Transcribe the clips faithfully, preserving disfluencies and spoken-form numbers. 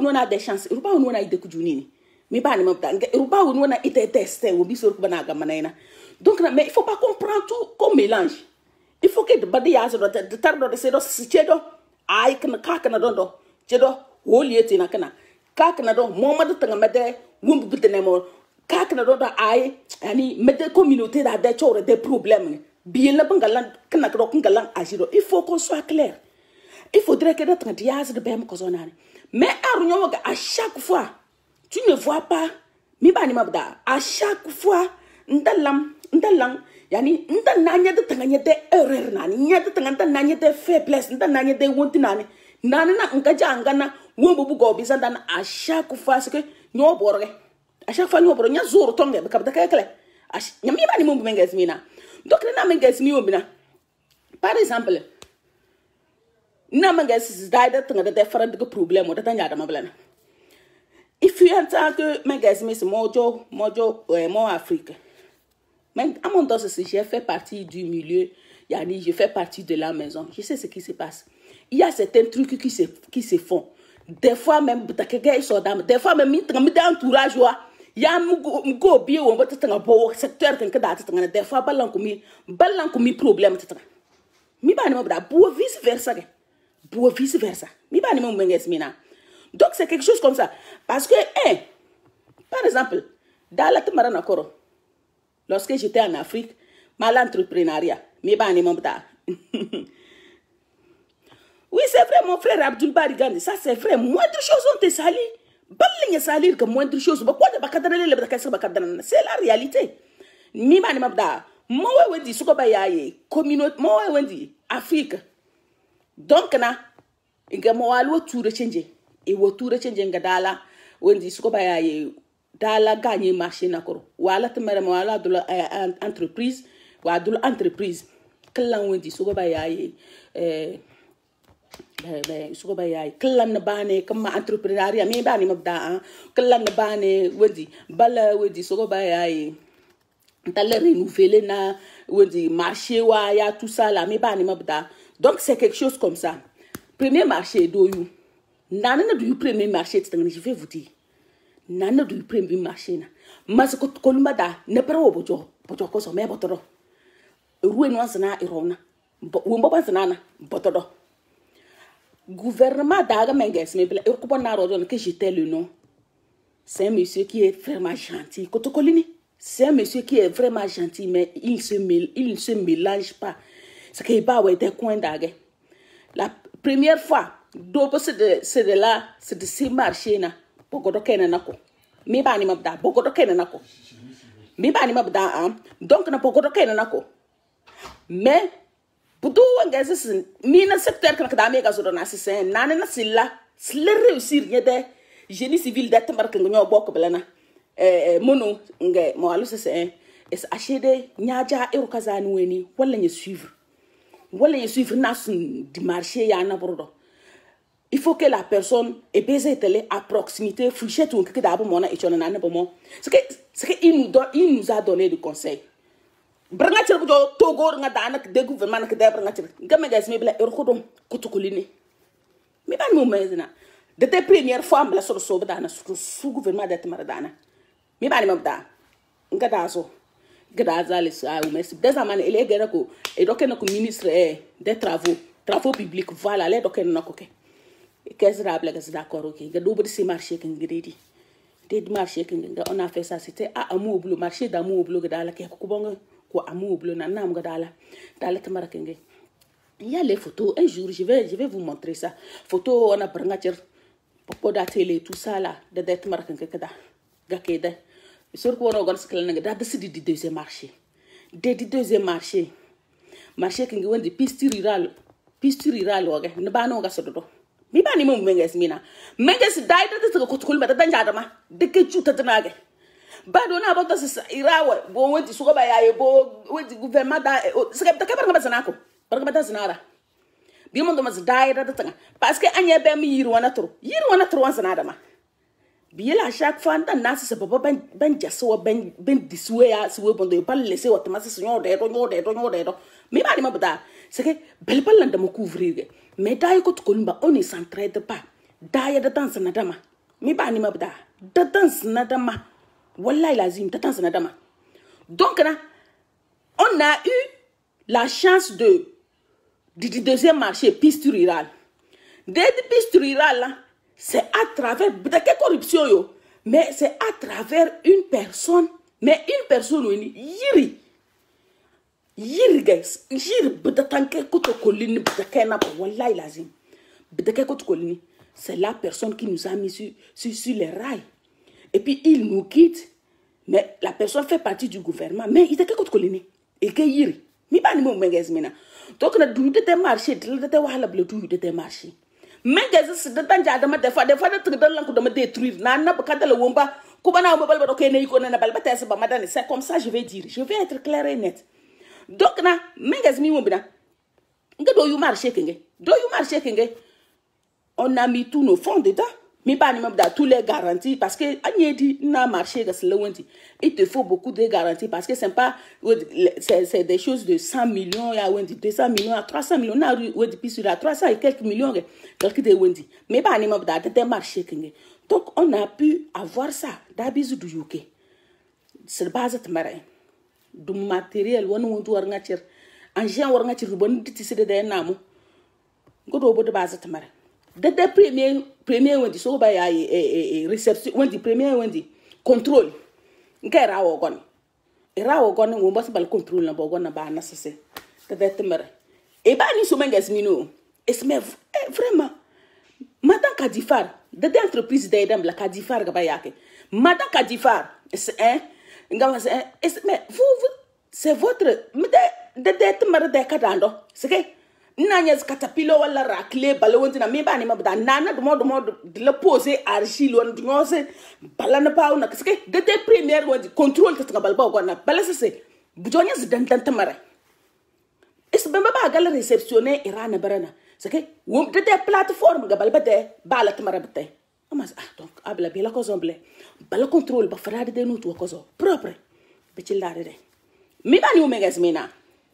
on a des chances ruba on a ide kujunini mi ba ni mabda ruba on a ite tester wo bi sur bana ga manena donc mais il faut pas comprendre tout comme mélange il faut que de badi ya zo de tardo de sedo sichedo ay kana ka kana dondo chedo holieti na kana ka kana do momadu tanga mede wumbu bitene mo ka kana dondo ay ani mede communauté da de chore des problèmes bien la bangalan kana ko ngalan agiro il faut qu'on soit clair. Il faudrait que notre diaz de bem kozonane. Mais à chaque fois, tu ne vois pas. Mi bani mabda. À chaque fois, ndalam, ndalang, yani ndananya de tanganya de erreur nani, nya de tanganta nanya de faiblesse, ndananya de wonti nani. Nani na ngaja ngana wombu bugo bisandana à chaque fois c'est que nyo borge. À chaque fois nyo borge nya zoro tonge be kabda kekle. Nya mi bani mumbu menges mina. Donc na menges mi obina. Par exemple, na mangas daida tanga de different problème o tanya da mablana if you enter que mangas miss mojo mojo euh, mon Afrique mais à mon dos c'est j'ai fait partie du milieu yani je fais partie de la maison je sais ce qui se passe il y a certains trucs qui se qui se font des fois même takega so dame des fois même mi tanga mi entourage wa ya mgo bi wo mbata tanga bo secteur kan kada tanga des fois balan ko mi balan ko mi problème tanga mi ba ni mabda bo vice versa pour vice versa. Donc c'est quelque chose comme ça. Parce que, hein, par exemple, dans la Tamarana Koro, lorsque j'étais en Afrique, mal entrepreneuriat, mi bani mambda. Oui, c'est vrai, mon frère Abdul Barigandi, ça c'est vrai. Moindre chose ont été salies. Balling est salir que moindre chose. C'est la réalité. Mi bani mambda. Moi, wendi, sukobayaye, communauté, moi, wendi, Afrique. Donc na inga mo walu tour change e wo tour change nga dala wendi suko baya ye dala gagner marché nakoro wala temere mo wala do entreprise wa do entreprise klan wendi suko baya ye eh be suko baya ye klan na bane comme entrepreneuriat mi bani mabda klan na bane wendi bala wendi suko baya ye tale renouveler na wendi marché wa ya tout ça là mi bani mabda. Donc c'est quelque chose comme ça. Premier marché d'Oyou. Nana du premier marché, je vais vous dire. Nana du premier marché. Mas Kotokoli da ne pas au bojo, bojo koso me botoro. Roué noir sana irona. Wumbo banana, botoro. Gouvernement d'Aga Menges, mais il faut pas que j'étais le nom. C'est un monsieur qui est vraiment gentil. Kotokoli, c'est un monsieur qui est vraiment gentil, mais il se mêle, il ne se mélange pas. C'est qu'il va avoir des coins d'agé. La première fois, c'est de, c'est de là, c'est de ces marchés là. Beaucoup de kena nako. Mi ba ni mabda, beaucoup de kena nako. Mi ba ni mabda hein. Donc na beaucoup de kena nako. Mais pour tout engagé c'est mi na secteur que na mega zo na c'est nana na silla, silla réussir y a des génie civil d'être marqué ngo bokk belana. Eh mono nge mo alu c'est es acheter nyaja e kazani weni wala ni suivre. Voilà, je suis venu du marché, il y a un abordon. Il faut que la personne ait baisé à proximité, foucher tout, que d'abord mon et tu en as un bon. C'est qu'il nous donne, il nous a donné des conseils. Brangatir bu togo nga danak de gouvernement que d'abord brangatir. Gamme gaz me bla erkodom Kotokoli. Mais pas nous maintenant. De tes premières fois, bla sur so dana sous gouvernement d'être maradana. Mais pas même da. Nga daso. Grâce à merci. Des amants, il est géré et donc le ministre des travaux, travaux publics, voilà, les donc nous n'avons qu'est-ce que c'est d'accord, ok. Il y a d'autres ces marchés qui ont été des marchés qui on a fait ça, c'était à amour bleu, marché d'amour bleu, dans la qui est quoi amour bleu, nan nam gadala, dans la caméra qui il y a les photos. Un jour, je vais, je vais vous montrer ça. Photo on a pris pour la télé, tout ça là, de d'être marqué que da, gakeda. Sur quoi on organise que l'année d'après c'est du deuxième marché, du deuxième marché, marché qui est des pistes rurales, pistes rurales ok, ne pas nous gasser dedans. Mais pas ni mon menges mina, menges d'aide de ce que Kotokoli mais d'enjada ma, de que tu t'as tenagé. Badona about ça irawa, bon ouais tu sois bayaye, bon ouais du gouvernement da, c'est que t'as pas besoin d'ako, pas besoin d'anara. Bien mon dommage d'aide de tanga, parce que anya ben mi yirwana trop, yirwana trop en sanada ma. Bien à chaque fois, on a ce papa ben ben jasso ben ben disoué à ce bon de pas laisser automatiquement ce genre d'aide, on d'aide, on d'aide. Mais pas les mabda, c'est que belle pas l'un de me couvrir. Mais d'ailleurs quand Kolumba on ne s'entraide pas. D'ailleurs de temps en temps, mi ba ni mabda datan snadama wallahi lazim datan snadama. Donc là on a eu la chance de du, du deuxième marché piste rurale. Des pistes rurales là, c'est à travers de quelle corruption yo, mais c'est à travers une personne, mais une personne oui, yiri yiri guys, yiri bedatanke Kotokoli bedakena wallahi lazim. Bedake Kotokoli, c'est la personne qui nous a mis sur, sur, sur les rails. Et puis il nous quitte, mais la personne fait partie du gouvernement, mais il était Kotokoli et que yiri. Mi ba ni mo mengez mena. Donc na du de marché, de de wahala ble du de marché. Mengez se de tanja de ma des fois des fois de de lan ko de me détruire. Na na ba kadala womba ko bana mo balba do ke ne ko na balba tesse ba madane. C'est comme ça je vais dire. Je vais être clair et net. Donc na mengez mi mo bina. Nga do yu marché kenge. Do yu marché kenge. On a mis tous nos fonds dedans. Mais pas même dans tous les garanties parce que dit n'a marché il te faut beaucoup de garanties parce que c'est pas c'est des choses de cent millions il y a deux cents millions à trois cents millions na depuis sur la trois cents et quelques millions quelques de wendi mais pas même dans des marchés donc on a pu avoir ça d'habitude du U K c'est base de marin du matériel wonu wontu war ngatir engin war ngatir bon ditisi de de namu ngodo bo de base de marin de de premier premier wendi so ba ya e réception wendi premier wendi contrôle ngera wo gon era wo gon wo mbas bal contrôle na bo gon na ba na sese de de temere e ba ni so menges mino esme vraiment madame Kadifar de de entreprise de dem la Kadifar ga ba yake madame Kadifar c'est hein ngam c'est mais vous, vous c'est votre de de de temere de kadando c'est que nanyes katapilo wala rakle balawonti na mi bani mabda nana do modo modo de la poser argile on ngose balana pa ona parce que de tes premières wodi contrôle ta balba gona balasa c'est bujonya zidan tan tamare est bamba ba gal réceptionner irana barana c'est que wom de tes plateforme ga balba de bala tamara bete amas ah donc abla bi la ko zomble bala contrôle ba fara de nous to ko zo propre be ci laade de mi bani o megas mina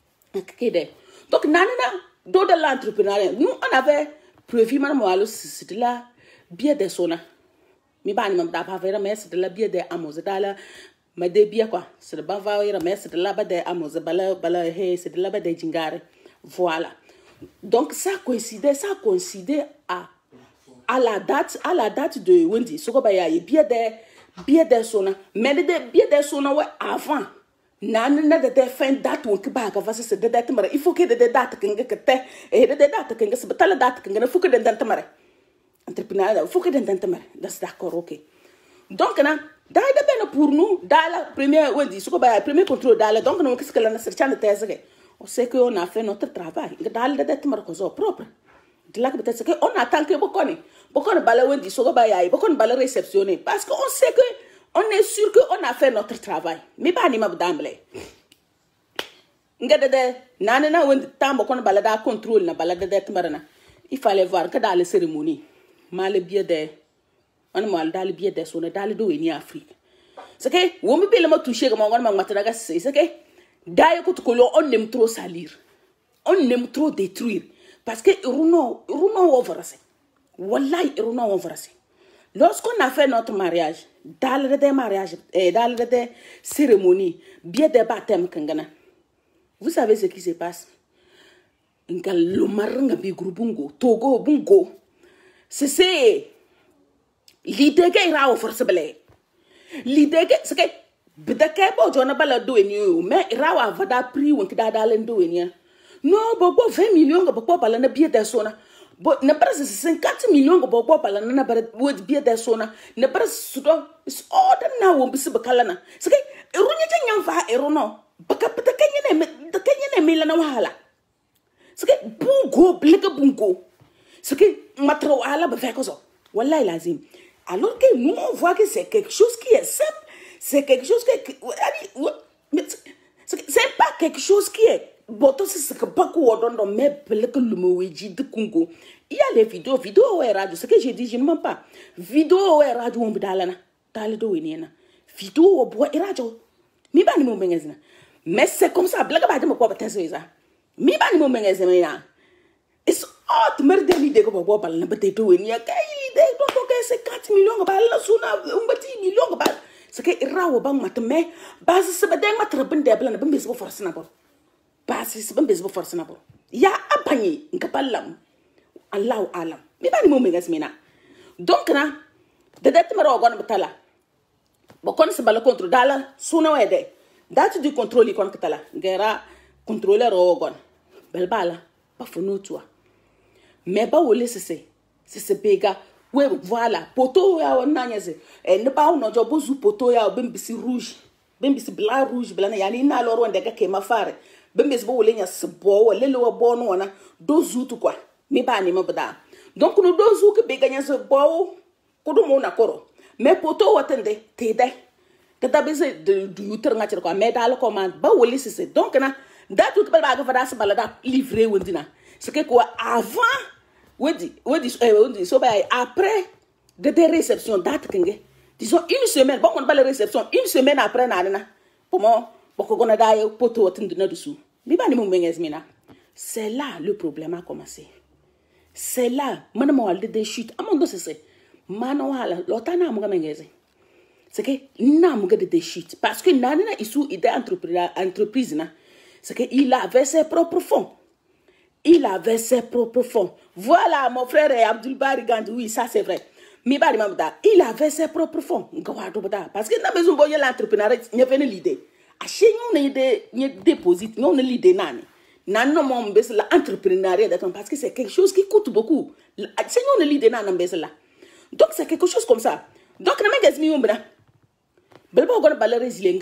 kede donc nanana do de l'entrepreneuriat nous on avait prévu madame Walo c'était la bien des sona mi bani mam da pa vera mais c'est de la bien des amos da la ma de bien quoi c'est de ba va vera mais c'est de la ba des amos bala bala he c'est de la ba des jingare voilà donc ça coïncidait ça coïncidait à à la date à la date de Wendy soko ba ya bien des bien des sona mais de bien des sona ouais avant nan na de fin date won ki ba ka va se de date mara il faut que de date que nga te et de date que nga se betala date que nga faut que de date mara entrepreneur il faut que de date mara d'accord OK donc na da de ben pour nous dans la première on dit ce ko ba premier contrôle dans la donc nous qu'est-ce que la recherche de thèse on sait que on a fait notre travail dans de date mara ko zo propre de là que peut-être que on attend que beaucoup ne beaucoup ne bala on dit ce ko ba ya beaucoup ne bala réceptionner parce que on sait que on est sûr que on a fait notre travail. Mais pas ni mabdamble. Ngade de nanana won tambo kon balada contrôle na balada de tmarana. Il fallait voir que dans les cérémonies, mal bien de on mal dans le bien de son dans le do en Afrique. C'est que wo mi bele ma toucher comme on ma matanaga c'est que d'ailleurs Kotokoli on aime trop salir. On aime trop détruire parce que runo runo overase. Wallahi runo overase. Lorsqu'on a fait notre mariage, dans le démarrage, et dans le cérémonie, bien des baptêmes, vous savez ce qui se passe? Le maranga bi grubungo, Togo bungo, c'est l'idée qu'il y a forcément. L'idée que c'est que bedake bo jona bala do enyo, mais rawa vada prix won kida dalen do enya. Non, bobo vingt millions ga bobo bala na bien des sona. Bon, ne pas cinquante millions de bobo pala na bara wodi bien des sona ne pas sudo is order na wo bisi bakalana c'est que erunya tanya fa eruno baka pata kanya ne de kanya ne mila na wahala c'est que bungo blika bungo c'est que matro ala ba fa kozo wallahi lazim alors que nous on voit que c'est quelque chose qui est simple c'est quelque chose que c'est pas quelque chose qui est boto c'est que pas quoi dans mais blika lumoweji de Congo. Il y a les vidéos, vidéos et radio. Ce que j'ai dit, je ne mens pas. Vidéo et radio, on peut aller dans le dos. Vidéo bois et radio. Mi bani mo mengezna. Mais c'est comme ça. Blague pas de me quoi peut-être ça. Mi bani mo mengezna. It's hot. Merde l'idée que bois parle na peut-être ou ni a quelle donc c'est quatre millions ba la suna umbati millions ba c'est que rawo bang matme ba se ba deng matra bende bla na bembe se force na bo ba se se bembe se force na bo ya abanye ngapallam Allahu alam mi ba ni mo megas mina donc na de det maro gon batala bo kon se bala contrôle dala suna wede date du contrôle kon katala gera contrôleur o gon bel bala pas fono toi mais ba wole c'est c'est c'est bega we voilà poto ya onanyeze e ne ba uno jo bozu poto ya bembisi rouge bembisi blanc rouge blanc ya ni na loro ndeka ke mafare bembisi bo wole nya sebo wole le wo bono wana dozu tu kwa mi ba ni mabda donc no dozu ke bega nya sebo ko do mo na koro mais poto watende tede kata bese de du yuter ngati ko mais dal commande ba wole c'est donc na da tout ba ga fada se balada livrer wondina c'est que quoi avant oui, oui, oui, so après de des réceptions date kenge disons une semaine bon on pas la réception une semaine après nana pour moi beaucoup on a d'ailleurs poto attendre dessous mais pas ni mon mina c'est là le problème a commencé c'est là manuel de des chutes à mon dos c'est manuel l'otana mo ngeze c'est que na mo de des chutes parce que nana isu idée entreprise entreprise na c'est que il avait ses propres fonds. Il avait ses propres fonds. Voilà, mon frère Abdul Bari Gandhi, oui, ça c'est vrai. Mais il avait ses propres fonds. Parce qu'il n'a besoin de l'entrepreneuriat, il y avait une idée. À chaque fois, il y a des déposits, il y a une idée. Il y a l'entrepreneuriat, parce que c'est quelque chose qui coûte beaucoup. C'est une idée. Donc c'est quelque chose comme ça. Donc, il y a des gens qui ont des résilients,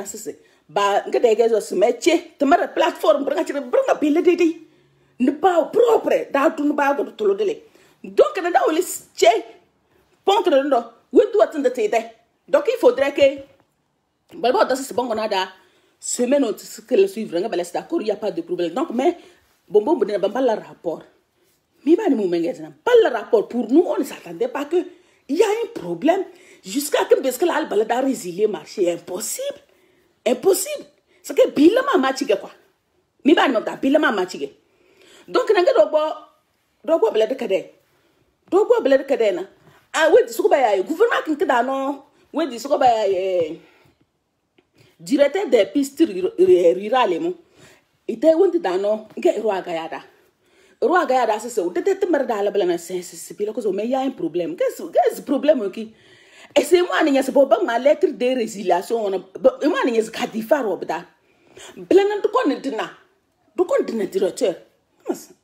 qui ont des plateformes, qui ont des ne pas propre da tun ba go to lodele donc na da wole che pontre ndo we do attendre tede donc il faudrait que balba da c'est bon on a da semaine ou que le suivre nga balès d'accord il y a pas de problème donc mais bon bon bon ba la rapport mi ba ni mo mengezna pas le rapport pour nous on ne s'attendait pas que il y a un problème jusqu'à que parce que la balade a résilier marché impossible impossible c'est que bilama machiga quoi mi ba ni mo da bilama machiga donc nanga dobo dobo bled kade dobo bled kade na ah we di suko ya gouvernement kin kada no we di suko ya directeur des pistes rurales mo ite wonti dano nge ro agayada ro agayada c'est ça tete temar dala blana c'est c'est pile ko mais il y a un problème qu'est-ce qu'est-ce problème qui et c'est moi ni c'est pour ma lettre de résiliation on moi ni c'est kadifar obda blana to kon dina do kon dina directeur mas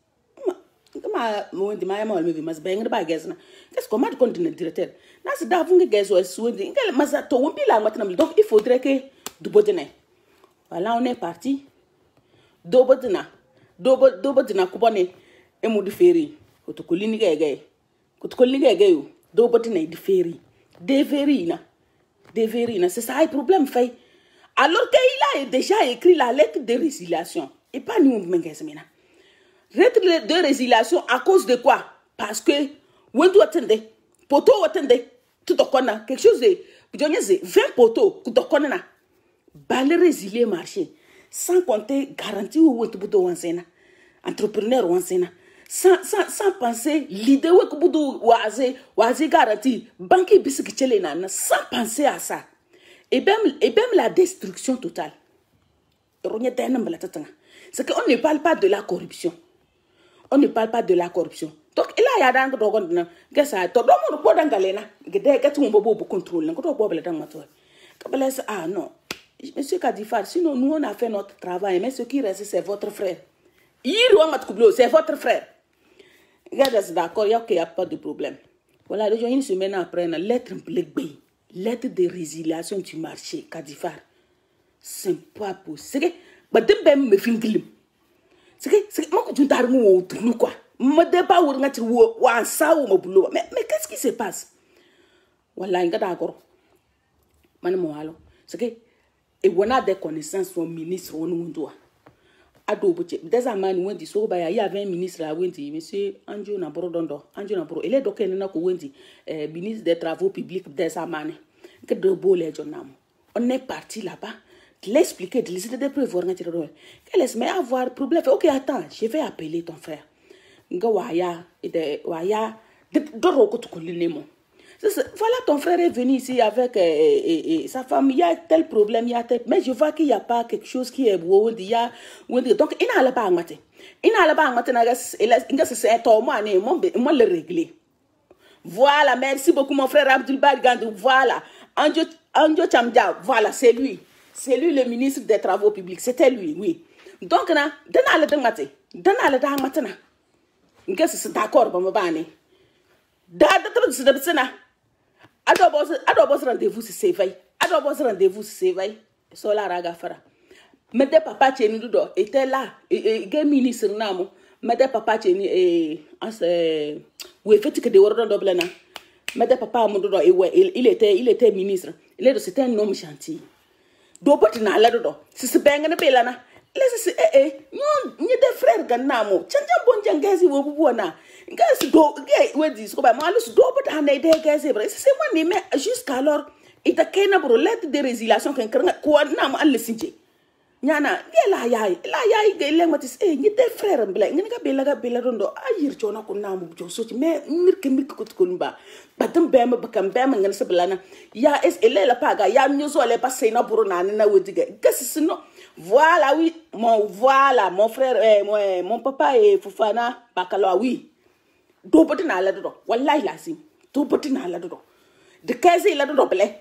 ma mo ndi ma ma me mas beng ba gezna qu'est-ce qu'on m'a continué directeur na se da funga gezo sundi ngel masa to wumbi la matna donc il faudrait que du bodene voilà on est parti do bodena do do bodena ko bonne e mu di feri Kotokoli ni gege Kotokoli ni gege yo do bodena di feri de feri na de feri na c'est ça le problème fait alors qu'il a déjà écrit la lettre de résiliation et pas nous mengezmina lettre de résiliation à cause de quoi? Parce que when tu attendais poteau attendait tout okona quelque chose de vingt poteaux tout okona balle résilier marché sans compter garantie ou tu bodo wansena entrepreneur wansena sans sans sans penser l'idée où que bodo waze waze garantie banque bisiki chele na sans penser à ça et même et même la destruction totale c'est qu'on ne parle pas de la corruption. On ne parle pas de la corruption. Donc, il y a des gens qui disent ça. Tout le monde peut dans galena. Que des gens qui ont contrôle. Que tout le monde peut dans ah non, Monsieur Kadifar, sinon nous on a fait notre travail, mais ce qui reste c'est votre frère. C'est votre frère. Regardez, d'accord, il n'y a pas de problème. Voilà, déjà une semaine après, une lettre lettre de résiliation du marché Kadifar. C'est pas possible. Mais de même me fingilim. C'est que c'est moi que tu t'as remis au quoi. Me débat ou ngati ou ou ça ou boulot. Mais mais qu'est-ce qui se passe? Voilà, il d'accord. Madame Mohalo, c'est que et on a des connaissances au ministre au nous doit. Ado boche. Des amani wendi so ba ya avait un ministre là wendi monsieur Anjo na Borodondo. Anjo na Boro. Il est donc na ko wendi ministre des travaux publics des amani. Que de beau les jonam. On est parti là-bas. De l'expliquer, de l'essayer de prévoir. Qu'elle laisse mais avoir problème. Ok, attends, je vais appeler ton frère. Nga waya, ide waya Doro Kotokoli Nemo. Voilà, ton frère est venu ici avec euh, et, et, sa femme. Il y a tel problème, il y a tel. Mais je vois qu'il n'y a pas quelque chose qui est beau. Il y a, donc, il n'a pas à mater. Il n'a pas à mater. Il a c'est un tour, moi, moi, le régler. Voilà, merci beaucoup, mon frère Abdul Gandou. Voilà, Anjo, Anjo Chamdia. Voilà, c'est lui. C'est lui le ministre des Travaux publics. C'était lui, oui. Donc, na, dana le dang mater. Dana le dang mater. C'est d'accord, bon, me da da trop de sena ado boss ado boss rendez-vous se s'éveille ado boss rendez-vous se s'éveille so la raga fara mede papa cheni do était là et gay ministre namo mede papa cheni et as we fait que de wordon double na mede papa mo do et il était il était ministre il est c'était un homme gentil do boti na la do si se benga na belana laisse eh eh non ni des frères ganamo chanjam bon jangezi wo buona Guys, do gay we dis ko ba malus do but ande de guys e c'est moi ni mais jusqu'alors il ta kena bro lettre de résiliation kan kan ko na ma alle sinje nyana de la yaay la yaay gay le matis e ni de frère mbla ngini ga bela ga bela dondo ayir chona ko na mu jo so mais mir ke mir ko ko mba badam bema bakam bema ngani sablana ya es ele la paga ya nyoso le passer na bro na na wodiga gas sino voilà oui mon voilà mon frère eh, mon, mon papa et Fofana Bakalo oui do boti na la do wallahi lasim do boti na la do de quinze la do blé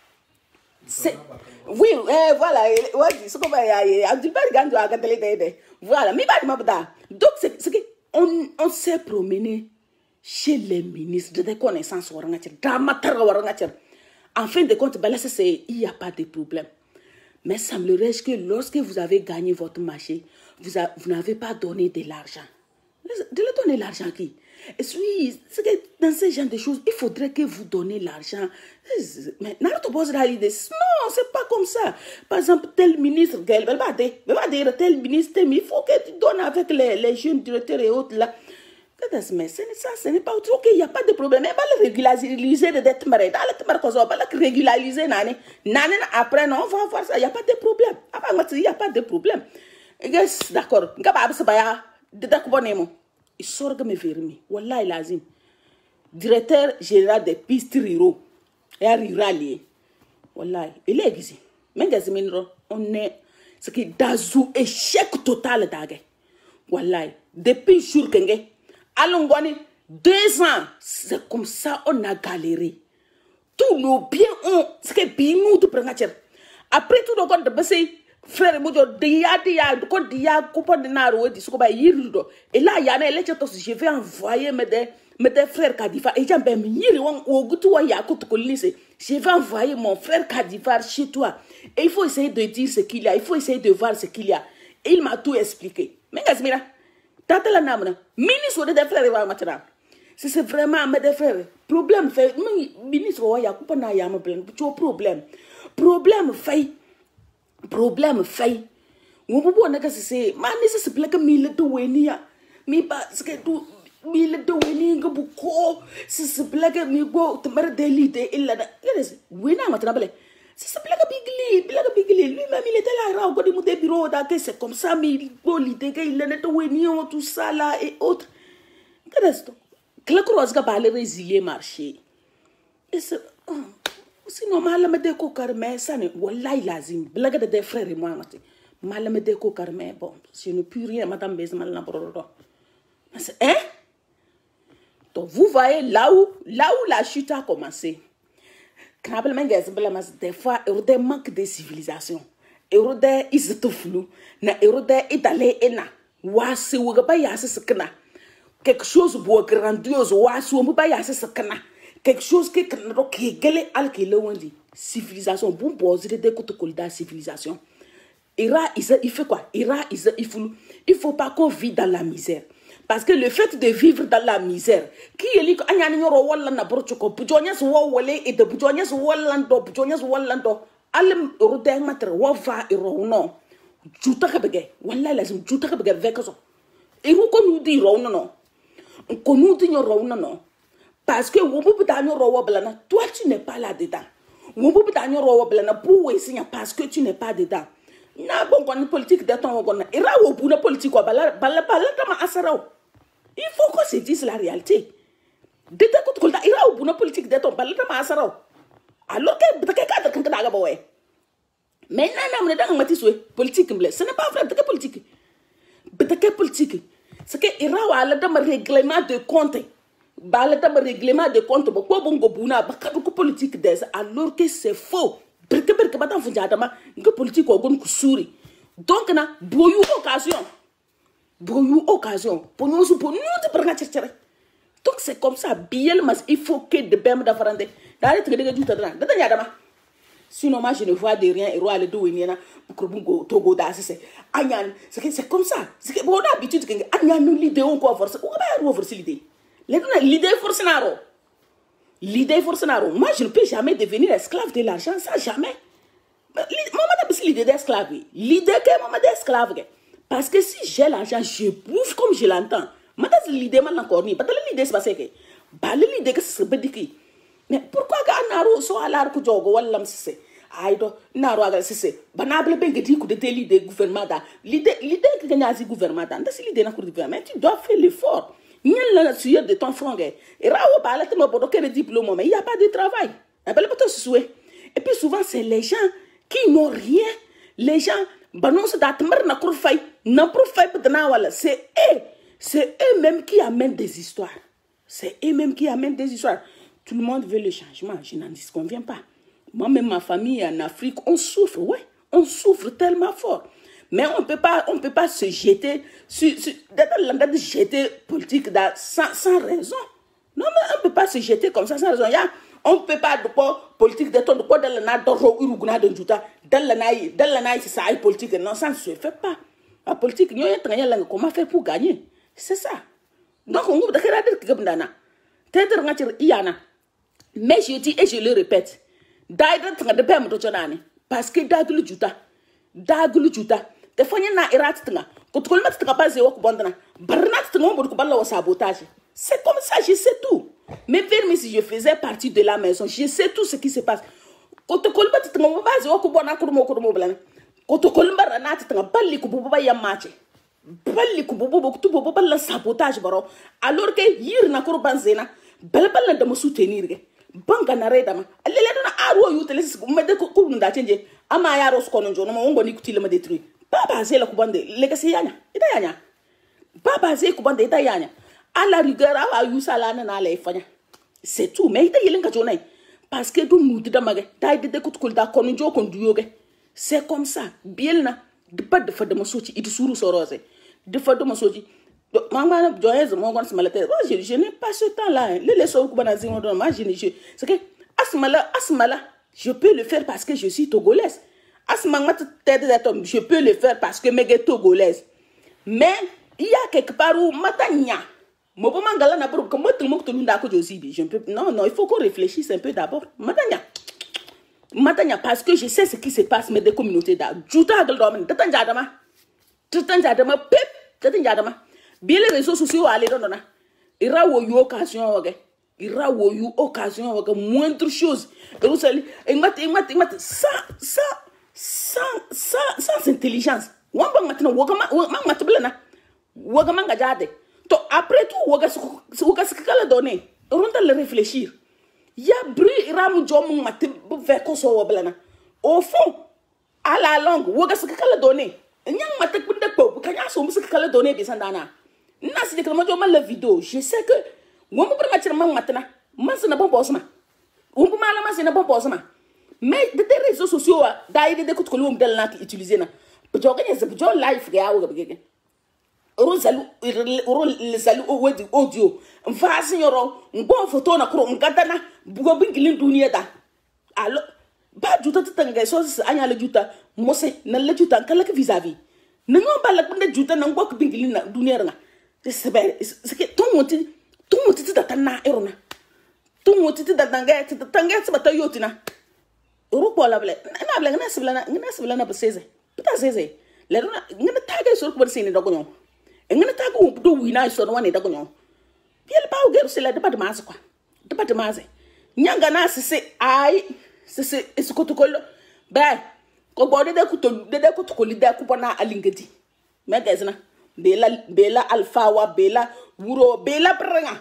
c'est oui eh voilà ouais ce qu'on va y a du pas gando à gatele de voilà mi ba ma bada donc c'est c'est que on on s'est promené chez les ministres de connaissances waranga tir damatara waranga tir en fin de compte bala c'est il y a pas de problème mais semblerait que lorsque vous avez gagné votre marché vous a, vous n'avez pas donné de l'argent de le donner l'argent qui et oui, c'est que dans ce genre de choses, il faudrait que vous donnez l'argent. Mais non, c'est pas comme ça. Par exemple, tel ministre, tel ministre, il faut que tu donnes avec les, les jeunes directeurs et autres là. Mais ça, ce n'est pas autre qu'il n'y a pas de problème. Il va le régulariser de dette marée. Il va le régulariser. Après, non, on va voir ça. Il n'y a pas de problème. Il n'y a pas de problème. D'accord. Il sort de mes vermis. Wallah, il azim. Directeur général des pistes ruraux. Et ruralier. Wallah, il est exi. Mais on est. C'est que dans échec total d'agé. Wallah, depuis le jour que allons deux ans, c'est comme ça on a galéré. Tous nos biens ont. C'est que bien nous de prendre. Après tout, on a passé. Frère Mojo, dia dia, quand dia coupa de naro, dit ce qu'on va yirido. Et là, il y a un électeur, je vais envoyer mes des mes des frères Kadifa. Et j'en ben yiri wan ogutu wa ya Kotokoli. Je vais envoyer mon frère Kadifa chez toi. Et il faut essayer de dire ce qu'il y a. Il faut essayer de voir ce qu'il y a. Et il m'a tout expliqué. Mais gasmira, tata la namna, ministre des frères va maintenant. Si c'est vraiment mes des frères, problème fait, ministre wa ya coupa na ya me plein, problème, problème fait. Problème fait. On peut pas dire c'est mais c'est plus que mille de wenia. Mais pas ce que tout mille de wenia que beaucoup. C'est plus que mi go te mer d'élite il là. Wena maintenant belle. C'est plus que bigli, plus que bigli. Lui-même il était là au côté de bureau d'attaque c'est comme ça mais bon l'idée qu'il est de wenia tout ça là et autres. Qu'est-ce que la croise que parler résilier marché. Et c'est sinon malama de ko karme ça ne wallahi lazim blague de des frères et moi mati malama de ko karme bon je ne puis rien madame Bezmal na brodo hein donc vous voyez là où là où la chute a commencé quand menges blamas des fois il y a des manques de civilisation il y a des isotoflu na il y a des italien ena wasi wugaba yasi sakna quelque chose beau grandiose wasi wugaba yasi sakna quelque chose qui est galé al qui le dit civilisation bon poser des Kotokoli de civilisation ira il fait quoi ira il faut il faut pas qu'on vit dans la misère parce que le fait de vivre dans la misère qui est li anya ni ro wala na brocho ko bujonya so wole et de bujonya so walando bujonya so walando alem ro de matre wa va et ro non juta ka bege wallahi lazim juta ka bege veka so et vous qu'on nous dit ro non non qu'on nous dit ro non non. Parce que vous pouvez t'en blana, toi tu n'es pas là-dedans. Vous pouvez t'en blana pour essayer parce que tu n'es pas dedans. Na bon qu'on politique d'attendre on a ira au bout de politique quoi bala bala bala tama asarao. Il faut qu'on se dise la réalité. Dete Kotokoli da ira ubuna politique de ton balle de masaro. Alors que peut-être cadre quand t'as gaboué. Mais non, non, non, non, politique, ce n'est pas vrai, c'est politique. C'est politique. C'est que il y a un règlement de compte. Il y a un règlement de compte. Il y a un politique alors que c'est faux. Parce que il y a une politique qui donc, il y a une occasion. Une occasion. Pour nous, pour nous, pour nous, donc c'est comme ça. Bien, il faut que de bêmes d'affaires. D'ailleurs, tu as dit que tu as dit sinon, moi, je ne vois de rien. Et roi, le dos, il y a un Togo c'est c'est comme ça. C'est que, bon, d'habitude, il y a une idée encore forcée. Où est-ce qu'on force l'idée? L'idée force n'a L'idée force n'a moi, je ne peux jamais devenir esclave de l'argent, ça, jamais. Maman n'a pas l'idée d'esclave. L'idée que maman d'esclave. Parce que si j'ai l'argent, je bouffe comme je l'entends. Maman, l'idée mal encore ni. Parce que l'idée, c'est passé que. Bah, l'idée que c'est bédique. Mais pourquoi quand Naro soit à l'arc jogo wallam c'est aido Naro agal c'est banable ben que dit que de l'idée gouvernement da l'idée l'idée que gagne asi gouvernement da c'est l'idée na cour du gouvernement tu dois faire l'effort n'y la sueur de ton front et rawo ba la te mo bodo que diplôme mais il y a pas de travail et ben pas souhait et puis souvent c'est les gens qui n'ont rien les gens banon se da tmar na cour fay na pour fay peut na wala c'est eux c'est eux mêmes qui amènent des histoires c'est eux mêmes qui amènent des histoires. Tout le monde veut le changement, je n'en disconviens pas. Moi-même, ma famille en Afrique, on souffre, ouais, on souffre tellement fort. Mais on ne peut pas, on peut pas se jeter sur, sur de jeter politique da, sans, sans raison. Non, mais on ne peut pas se jeter comme ça sans raison. Ya, on ne peut pas de quoi politique de ton de quoi dans le nord d'oro uruguna de juta dans le naï, dans le naï c'est ça politique. Non, ça ne se fait pas. La politique, nous y comment faire pour gagner? C'est ça. Donc on peut dire que gabandana. Peut-être que il y en a. Mais je dis et je le répète, parce que daglu juta, daglu juta, te fanya na irat tinga, kotokoli mat tinga base wok bondana, barnat tinga mo bala wa sabotage. C'est comme ça, je sais tout. Mais même si je faisais partie de la maison, je sais tout ce qui se passe. Kotokoli mat tinga mo base wok bona kurmo kurmo blana. Kotokoli barnat tinga balli ko bobo ya match. Balli ko bobo ko tu bobo bala sabotage baro. Alors que yir na kur banzena, bal bal na de me soutenir. Banka na reda ma alele na aro yu tele me de ko nda change ama ya ro sko njo no mo ngoni kutile ma détruire baba zela ku bande legacy yanya ita yanya baba zela ku bande ita yanya ala rigueur awa yu sala na na le fanya c'est tout mais ita yelen ka jonai parce que dum muti da mage dai de ko tukul da ko njo ko duyoge c'est comme ça biel na de pas de fa de mo soci itu suru sorose de fa de mo soci maman joyeuse mon gon smala te je je n'ai pas ce temps là les leçons ku bana zimo don ma je ne je c'est que asmala asmala je peux le faire parce que je suis togolaise asma mat tête de je peux le faire parce que mege togolaise mais il y a quelque part où matanya mo bo mangala na pour que mo tout mo tout nda ko josi bi je peux non non il faut qu'on réfléchisse un peu d'abord matanya matanya parce que je sais ce qui se passe mais des communautés da juta gal do man tatanja dama tatanja dama pep tatanja dama bien les réseaux sociaux aller dans na ira wo yo occasion oge ira wo yo occasion oge moindre chose et vous allez et mat et mat mat sans sans sans sans sans intelligence wamba matna woga ma mat blana woga manga jade to après tout woga woga skala donner on doit le réfléchir ya bruit ira mu jom mat ve ko so blana au fond à la longue woga skala donner nyang mat ko ndek kanya so mu skala donner bi sandana na si de ma la vidéo je sais que wo mo bra matira man matna man na bon bosma wo mo mala man na bon bosma mais de des réseaux sociaux da ide de ko ko dal na utiliser na jo ganye se jo live ga yawo ga bigege ro salu ro le salu o wedi audio mfa signoro ngbo photo na kro ngata na bugo bingilin duniya da allo ba juta tanga so anya le juta mose na le juta kala ka vis-à-vis na ngom ba la binde juta na ngbo bingilin na duniya nga c'est que tout le monde tout le monde dit d'atteindre erona tout le monde dit d'atteindre d'atteindre c'est pas yotina Europe la bla na bla na sibla na na sibla na baseze puta zeze le na ngana taga so ko sini dogonyo ngana taga wo do wina so no wane dogonyo biel ba o gero se la de pas de masse quoi de pas de masse nyanga na sese ai sese es Kotokoli ba ko bode de kuto de de Kotokoli de ko bona alingedi me gazna bela bela alpha wa bela wuro bela prenga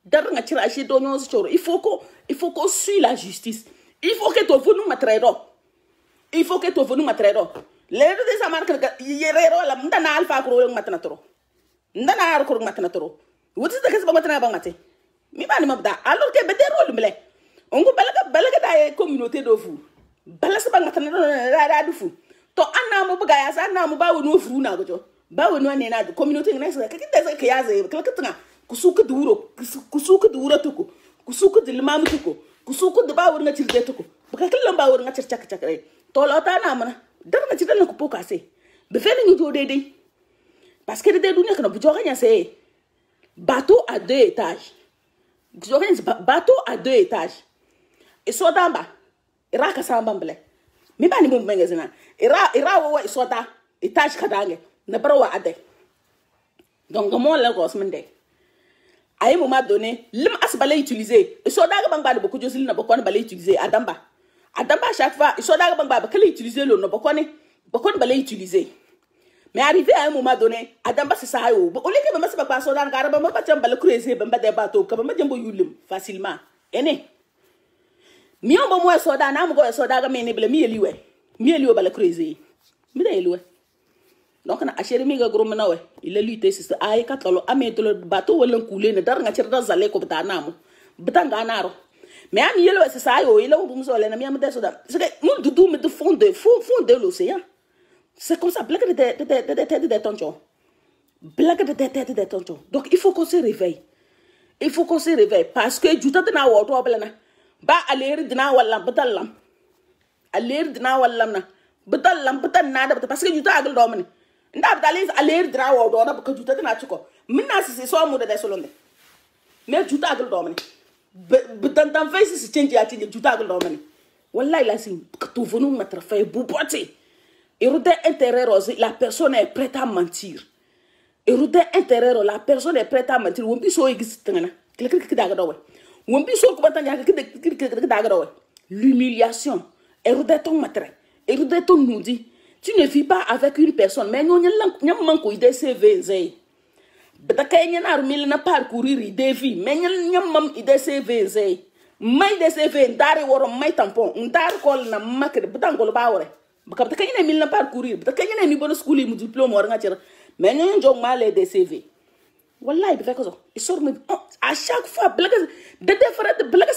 Il faut qu'on il faut qu'on suive la justice. Il faut que tu nous matredo. Il faut que tu nous matredo. Les deux ça marque que yero la ndana alpha ko matnatoro. Ndana ar ko matnatoro. What is the case about matna bangate? Mi bani mabda alors que bedero lumle. On go balaga balaga da communauté do fu. Balasa bangatna da da fu. To anna mo buga ya sa anna mo ba wonu furu na gojo. Ba wonu ne na communauté ne sa ka kidda ka yaze ka ka kusuka duro kusuka duro tuku kusuka dilmam tuku kusuka de ba wor nga cirde tuku baka kala ba wor nga cir cak cak re to lo ta na mana dar nga ci dal ko pokase be fe ñu do dede parce que de du nek na bu joxe nya c'est bateau à deux étages joxe bateau à deux étages et so damba ira ka samba mbele mi bani mo mengezina ira ira wo so da étage kadange na barawa ade donc mo la ko smende à un moment donné, l'homme a se balé utilisé. Et soit d'ailleurs, bang beaucoup de choses n'a pas balé utilisé. Adamba, Adamba chaque fois, soit d'ailleurs, bang bang qu'elle utilisé le n'a pas connu, beaucoup de balé utilisé. Mais arrivé à un moment donné, Adamba c'est ça. Au lieu que maman se passe dans le garab, maman pas tiens balé creuser, bamba des bateaux, comme maman jumbo yulim facilement. Ene. Mion bon moi soit dans un go soit d'ailleurs mais ne blé mi eliwe, mi eliwe balé creuser. Mi da eliwe. Donc na acheri mi ga grom na we il a lutté c'est ça ay katalo amé to le bateau wala coulé ne dar nga ci da zalé ko bata namu bitanga naro mais am yelo c'est ça yo il a bu so le na mi am de so da c'est que nous doudou me de fond de fond fond de l'océan c'est comme ça blague de de de de tête de tonton blague de tête de tonton donc il faut qu'on se réveille il faut qu'on se réveille parce que juta de na woto blana ba aller dina wala batalam aller dina wala na batalam batan na da parce que juta agal do mane ndab dalis aller drawo do na ko juta na chuko minna si so mu de solonde mais juta agal do mane be tan tan face si change ati juta agal do mane wallahi la si to vonu matra fay bu boté et route intérieur la personne est prête à mentir et route intérieur la personne est prête à mentir won bi so existe ngana klik klik daga do we won bi so ko bantanya klik klik klik daga do we l'humiliation et route ton matra et route ton nous dit tu ne vis pas avec une personne, mais nous n'avons pas de C V. Nous avons pas parcourir des vies, mais nous n'avons pas de C V. Mais de C V, nous avons pas tampon, nous avons na makre, nous avons pas de parce que nous n'avons pas parcourir, parce que nous n'avons pas de school, nous diplôme, mais nous n'avons pas de C V. Wallah, il fait comme ça. À chaque fois, de différentes blagues,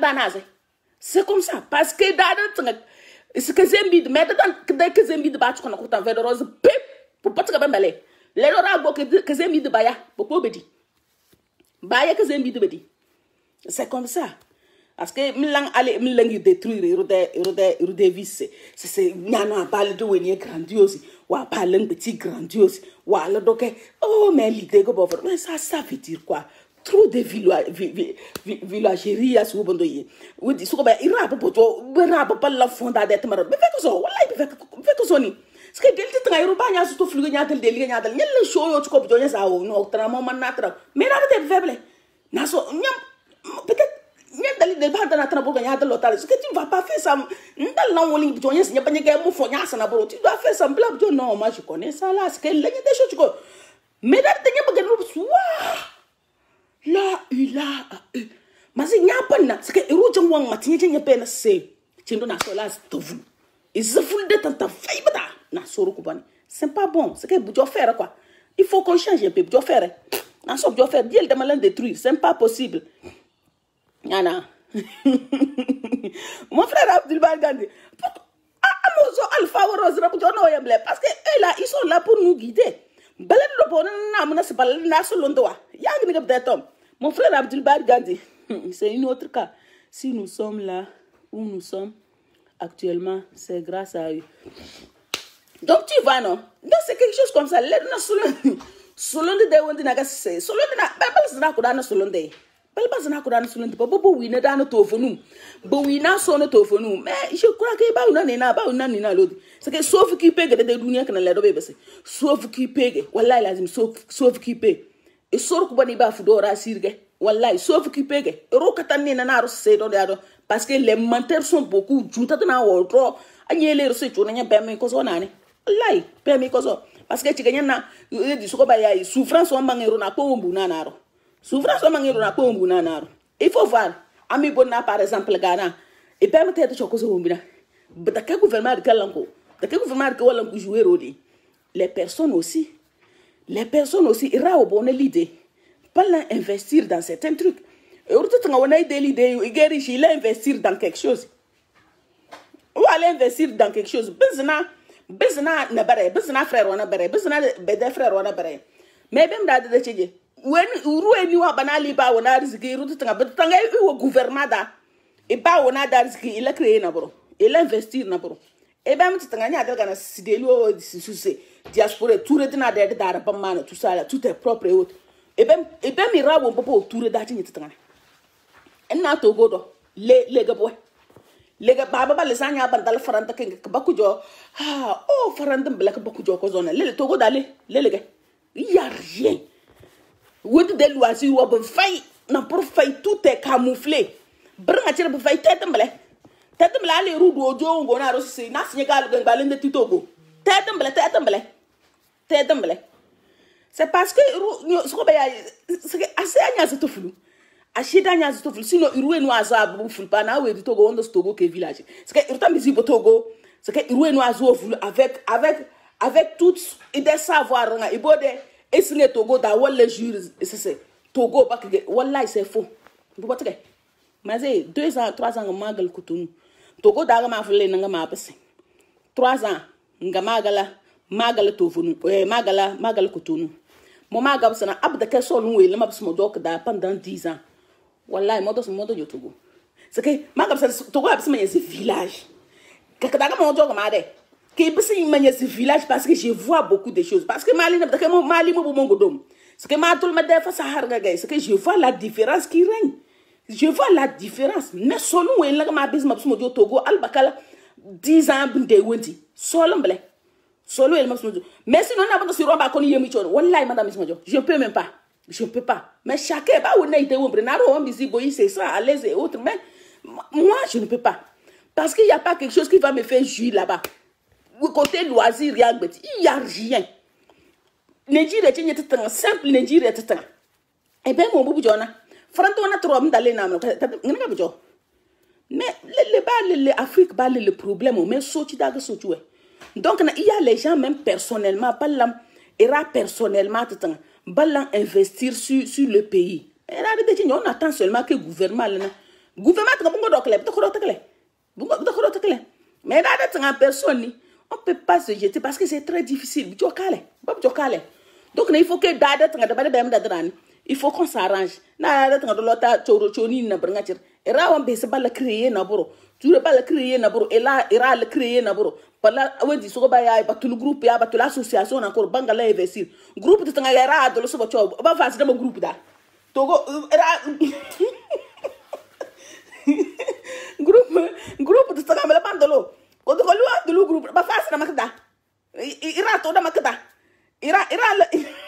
c'est comme ça, parce que dans ce que Zembi de mettre dans que Zembi de battre qu'on a coupé en verre de rose, pip, pour pas te faire balai. Les lora que Zembi de Baya, pour pas bédi. Baya que Zembi de bédi. C'est comme ça. Parce que Milan allait Milan détruire, érodé, érodé, érodé vis. C'est Nana parle de Winnie grandiose, ou à parler un petit grandiose, ou à le docker. Oh, mais l'idée que vous mais ça, ça veut dire quoi? Trop de villagerie à ce moment donné. Oui, dis que ben il rappe pour toi, il rappe pas la fonda d'être marre. Mais fais que ça, voilà, il fait que ça ni. Parce que dès que tu as eu pas, il y a surtout flux, il y a des délires, il y a des le show, tu comprends, il y a ça, non, tramo manatra. Mais là, tu es faible. Naso, peut-être, il y a des gens dans la tramo, il y a de l'autre. Est-ce que tu vas pas faire ça? Dans l'envoi, tu il n'y a pas de gamme, il faut y a ça, tu dois faire ça, blablabla. Non, moi je connais ça là, c'est que il y a des choses, tu comprends. Mais là, tu n'as pas de l'autre. La ila e masi nyapana sike eroje wang matinye nye pena se chindo na sola stovu izaful de tanta faibata na soro kubani c'est pas bon c'est que bujo faire quoi il faut qu'on change un peu bujo faire na so bujo faire diel de malin détruire c'est pas possible yana mon frère Abdul Bargandi amozo alpha rose na bujo no yemble parce que eux là ils sont là pour nous guider. Mon frère Abdul Gandhi, c'est une autre cas. Si nous sommes là où nous sommes actuellement, c'est grâce à eux. Donc tu vois, non? Donc c'est quelque chose comme ça. Selon de Dewondi Nagas, selon de Nakodana Solonde. Belbas Nakodana Solonde, Bobo, we need an autophone. But we now saw not autophone. Mais je crois que ba una nina ba una nina lodi. C'est que sauf qui paye de dunia que le bébé. Sauf qui paye. Wallahi lazim sauf qui paye. Et sauf que bani ba fudora sirge. Wallahi sauf qui paye. Ero katani na na se do de parce que les menteurs sont beaucoup. Junta na wodro. Anyele research on nya permis ko so nani. Wallahi permis ko so parce que tu gagnes na di soko ba ya souffrance on bangero na ko mbu na naro. Souffrance mangi na ko mbuna naro. Il faut voir. Ami Bona par exemple Ghana. Et permettez de choquer au mbina. But quel gouvernement de Kalanko? De quel gouvernement de Kalanko jouer rôle? Les personnes aussi. Les personnes aussi, il y a une l'idée. Pas investir dans certains trucs. Et aujourd'hui, on a l'idée, il a investir dans quelque chose. Ou aller investir dans quelque chose. Bezna, bezna na bare, bezna frère wana bare, bezna bede frère wana bare. Mais même dans des choses, when uru ni wa banali ba wana riziki, uru tanga betanga u gouvernement da. Et ba wana da riziki, il a créé na bro. Il a investi na bro. Et ben tu tanga ni adel kana sideli o suse diaspora tout le temps de dar bamana tout ça là tout est propre et autres. Et ben et ben mi rabo popo tout le dati ni tanga. En na to godo le le gabo. Lega baba ba lesanya bandal faranta ke bakujo ah oh faranta black bakujo ko zona le to godo le le le il y a rien. Would de loisir ou be fay na pour fay tout est camouflé. Branga tire be fay tete mbele. Tete mbele ale rudu ojo ngona ro se na sinyegal ngalende titogo. Tete mbele tete mbele. Tete mbele. C'est parce que c'est assez anya se tofulu. Ashida anya se tofulu sinon irwe no azabu fulu pa na we Togo on Togo ke village. C'est que irta misi Togo, c'est que irwe no azo fulu avec avec avec tout et des savoirs nga ibode esine Togo da wala jure c'est c'est Togo ba que wallahi c'est faux. Vous voyez mais deux ans trois ans magal kutunu. Togo da ma fulu nga ma passe. trois ans nga magala magala tovunu eh magala magala kutunu. Mon magab sana abda ke so lu le mabs mo dok da pendant dix ans. Wallahi modo so modo yo Togo. C'est que magab sana Togo abs ma yesi village. Kaka da mo dok ma de. Ke bisi ma yesi village parce que je vois beaucoup de choses parce que mali na que mo mali mo mo godom. C'est que ma tout me defa sa harga gay. C'est que je vois la différence qui règne. Je vois la différence. Ne solo we la ma bis mabs mo yo Togo albakala dix ans binde wenti. Solo mble. Solo elle m'a dit mais sinon on a pas de roba qu'on y est mis wallahi madame Ismajo je peux même pas je peux pas mais chacun ba on a été on prenaro on bisi boy c'est ça à l'aise et autres mais moi je ne peux pas parce qu'il y a pas quelque chose qui va me faire jouir là-bas côté loisir rien il y a rien Nigeria tient tout simple Nigeria tout et ben mon boubou jona franto on a trop d'aller na ngana bojo mais les ba les Afrique ba le problème mais soti daga soti ouais. Donc, il y a les gens, même personnellement, il y a personnellement, investir sur, sur le pays. On attend seulement que le gouvernement. Le gouvernement, mais il y a personne, on ne peut pas se jeter parce que c'est très difficile. Donc, il faut que il faut qu'on s'arrange. Et là, on peut pas créer n'abord. Tu ne peux pas le créer n'abord. Et là, il va le créer n'abord. Par là, on dit so ba ya ba tout le groupe ya ba tout l'association encore bangala investir. Groupe de tanga ya de lo so ba cho ba fa de groupe da. Togo era groupe groupe de tanga mala bandolo. Ko to ko lu de lu groupe ba fa na makda. Ira to da makda. Ira ira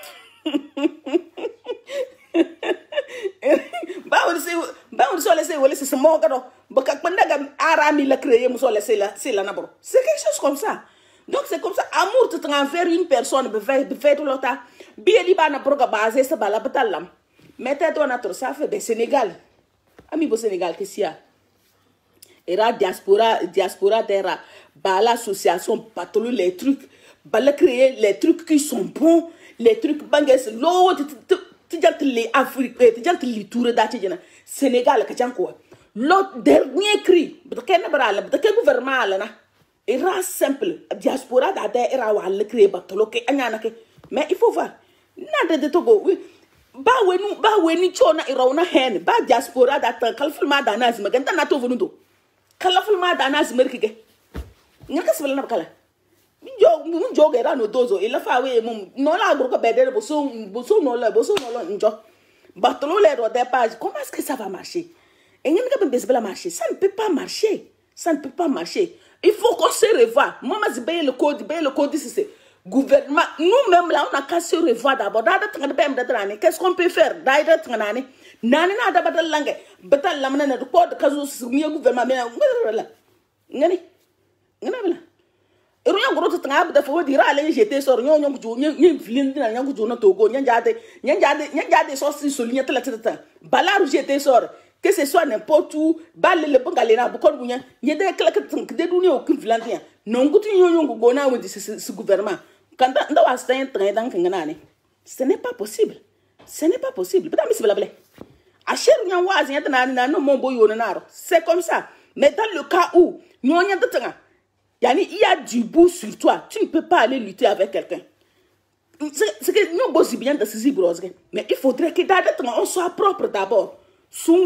ba on se ba on so laisser wala c'est mo gado ba ka pendaga arami la créer mo so laisser la c'est la nabro c'est quelque chose comme ça donc c'est comme ça amour tout envers une personne be fait be fait l'autre bien li ba na proga basé ça ba la batalam mettez toi na trop ça fait be Sénégal ami bo Sénégal que sia era diaspora diaspora terra ba l'association patrouille les trucs ba la créer les trucs qui sont bons les trucs banges l'autre les Afrique, les tours d'Atidjana, Sénégal, Kachanko. L'autre dernier cri, le gouvernement, il est simple. Diaspora d'Adé era le créer batoloke, Anyanake. Mais il faut voir. Nada de Togo, oui. Ba wenu, ba weni chona irauna hen, ba diaspora d'Ata, Kalfulma d'Anas, Maganta Nato Venudo. Kalafulma d'Anas Merkige. Naka Svelana Kala. Yo mun joge ra no dozo e la fa we mum no la gro ko bedere bo so bo so no la bo so no la njo batolo le ro dépage comment est-ce que ça va marcher et ngam ga bes bla marcher ça ne peut pas marcher ça ne peut pas marcher il faut qu'on se revoie maman zibe le code be le code c'est gouvernement nous même là on a qu'à se revoir d'abord da da bem da trane qu'est-ce qu'on peut faire da da trane nani na da badal langue betal lamna na ko de kazo mi gouvernement mais ngani ngani ngani Et rien gros tanga de faut dire aller jeter sur nyon nyon jo nyen vilin na nyon jo na togo nyen jade nyen jade nyen jade so si souligner tela tela balaru jeter sur que ce soit n'importe où balle le bangale na bukon bunya nyen de kala que de duni aucun vilin rien non gutu nyon nyon go na wodi ce gouvernement quand nda wa stain train dans kangana ne ce n'est pas possible ce n'est pas possible peut-être mais c'est blabla a cher nyon wa zin na na no mon boyo na naro c'est comme ça mais dans le cas où nyon nyen de tanga Yani, il y a du bout sur toi. Tu ne peux pas aller lutter avec quelqu'un. C'est que nous bossons bien de ces brosses. Mais il faudrait que on soit propre d'abord. Mais on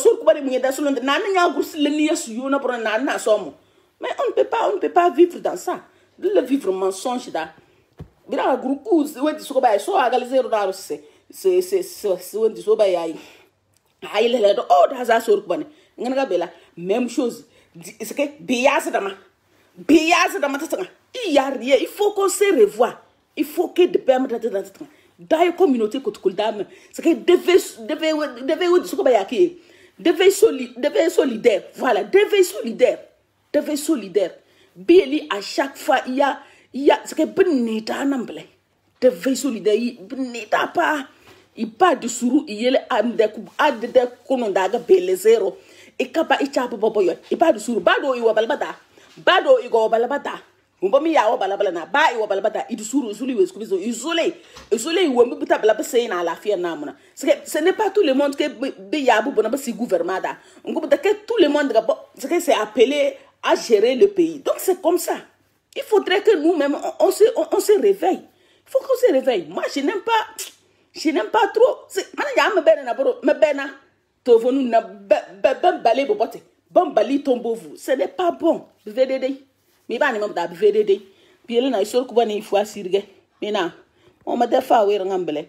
ne peut pas, on ne peut pas vivre dans ça. Le vivre mensonge là. Bira groupe ouais dit soba so agaliser raro c'est c'est c'est c'est ouais dit soba yayi. Aïe le oh daza sur kubane. Ngana bela même chose. C'est que bias dama. Bias dans ma tête. Il y a rien. Il faut qu'on se revoie. Il faut que de permettre de dans tête. Dans la communauté Kotokoli dame, c'est que devait devait devait ce qu'on va y devait solidaire, devait solidaire. Voilà, devait solidaire, devait solidaire. Bien à chaque fois il y a il y a c'est que benita n'amble. Devait solidaire. Benita pas. Il pas de sourou. Il y a am de coup ad de konondaga belle zéro. Et kaba il chapa boboyo. Il pas de sourou. Bado il wa balbada. Bado igo balabata umbomi ya o balabala na ba iwo balabata idusuru usuli we skubizo isolé isolé wo mbi buta balaba sey na la fier na mona ce n'est pas tout le monde que be ya bu bona ba si gouvernement da ngobu de que tout le monde c'est que c'est appelé à gérer le pays. Donc c'est comme ça. Il faudrait que nous-mêmes on, on se on, on se réveille. Il faut qu'on se réveille. Moi je n'aime pas je n'aime pas trop c'est man ya me bena na boro me bena to vonu na ba balé bobote. Bon bali tombeau vous, ce n'est pas bon. V D D. Mais pas ni même da V D D. Puis elle n'a sur quoi ni fois sirge. Mais na, on m'a des fois oui rangambele.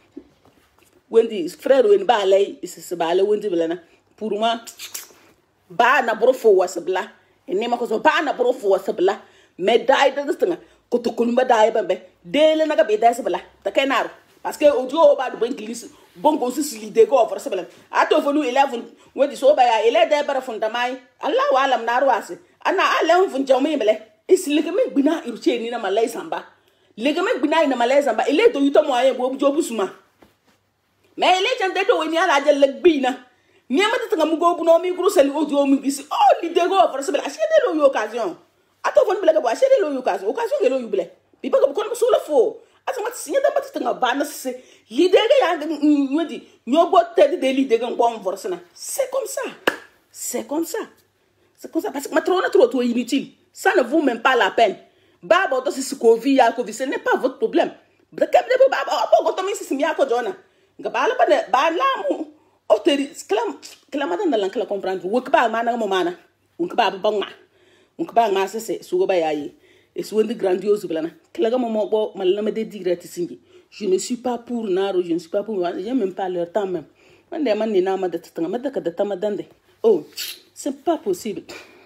Wendy frère Wendy ba lay, c'est ba lay Wendy belana. Pour moi, ba na brofo wasabla. Et ni ma ko ba na brofo wasabla. Mais dai de tinga. Kotokoli ba dai bambe. Dele na ga be dai sabla. Ta kenaro. Parce que audio ba de bon glisse. Bon go si l'idée go for sabla. Ato venu eleven wodi so ba ya ele de bara fundamai. Allah wa alam na ruase. Ana alam fun jawme mele. Is ligame bina iruche ni na malai samba. Ligame bina na malai samba. Ele to yuto mo aye go jobu suma. Mais ele jande to woni ala je leg bina. Nyama de tanga mu go bu no mi gru seli audio mi bisi. Oh l'idée go for sabla. Achede lo occasion. Ato von bele go achede lo occasion. Occasion ge lo yubele. Bi ba go ko so la fo. Asama sinya da mati tanga bana se l'idée ga ya ngodi nyobo tedi de l'idée ga ngom forsena. C'est comme ça. C'est comme ça. C'est comme ça parce que matrona trop trop inutile. Ça ne vaut même pas la peine. Baba to si Covid ya Covid, ce n'est pas votre problème. Brekam de baba o to mi si mi ako jona. Nga bala ba de ba lamu oteri klam klamada na lankala comprendre. Wuk ba mana mo mana. Wuk ba ba ma. Wuk ba ma se se sugo ba yayi. Et souvent de grandiose blana. Klaga mo mo malama de direct singi. Je ne suis pas pour Naro, je ne suis pas pour j'aime même pas leur temps même. Man de man ni na ma de tanga ma de ka de tamadande. Oh, c'est pas possible.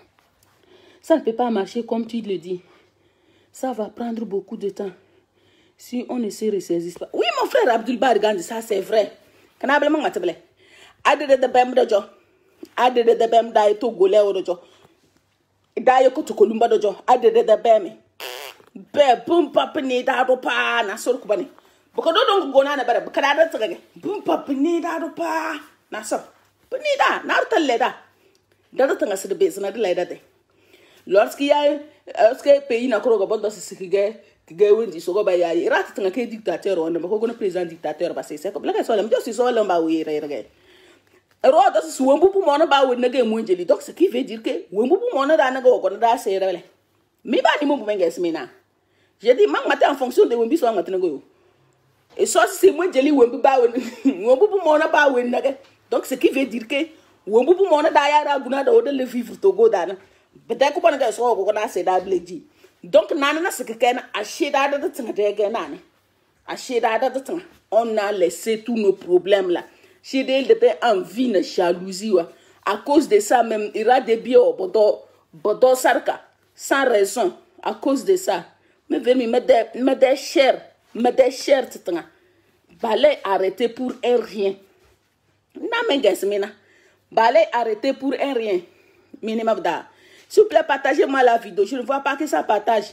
Ça ne peut pas marcher comme tu le dis. Ça va prendre beaucoup de temps. Si on ne se ressaisisse pas. Oui, mon frère Abdul Bar Gandhi, ça c'est vrai. Quand on a besoin de Ade de bem de jo. Ade de bem da to gole o jo. Da yo Kotokoli mba jo. Ade de bem. Be bum papa ni da do pa na so ko bani. Boko do don go na na bare. Kada da tsage. Bum papa ni da do pa na so. Ni da na talle da. Da da tanga se de be na de la da de. Lorsqu'il y a un pays n'a pas de ce qui est qui est oui so ba ya ira tanga ke dictateur on ba ko no président dictateur ba c'est comme la que so la mjo si so la ba wi re re ro da su wembu pu mo na ba we na ga mu njeli donc ce qui veut dire que wembu pu mo na da na ga ko na da se re mi ba ni mo bu menga smina j'ai dit mang matin en fonction de wembi so matin go et so si mo njeli wembu ba we wembu pu mo na ba we na ga donc ce qui veut dire que wembu pu mo na da ya ra guna da o de le vivre to go da na peut-être qu'on a so ko na se da bleji donc nana na se que ken a cheda da tanga de ga nana a cheda da tanga on a laissé tous nos problèmes là cheda il était envie na jalousie wa à cause de ça même il a des bio bodo bodo sarka sans raison à cause de ça mais vers me de me de cher me de cher tanga balai arrêter pour un rien na mengesmina balai arrêter pour un rien minimum da. S'il vous plaît, partagez-moi la vidéo. Je ne vois pas que ça partage.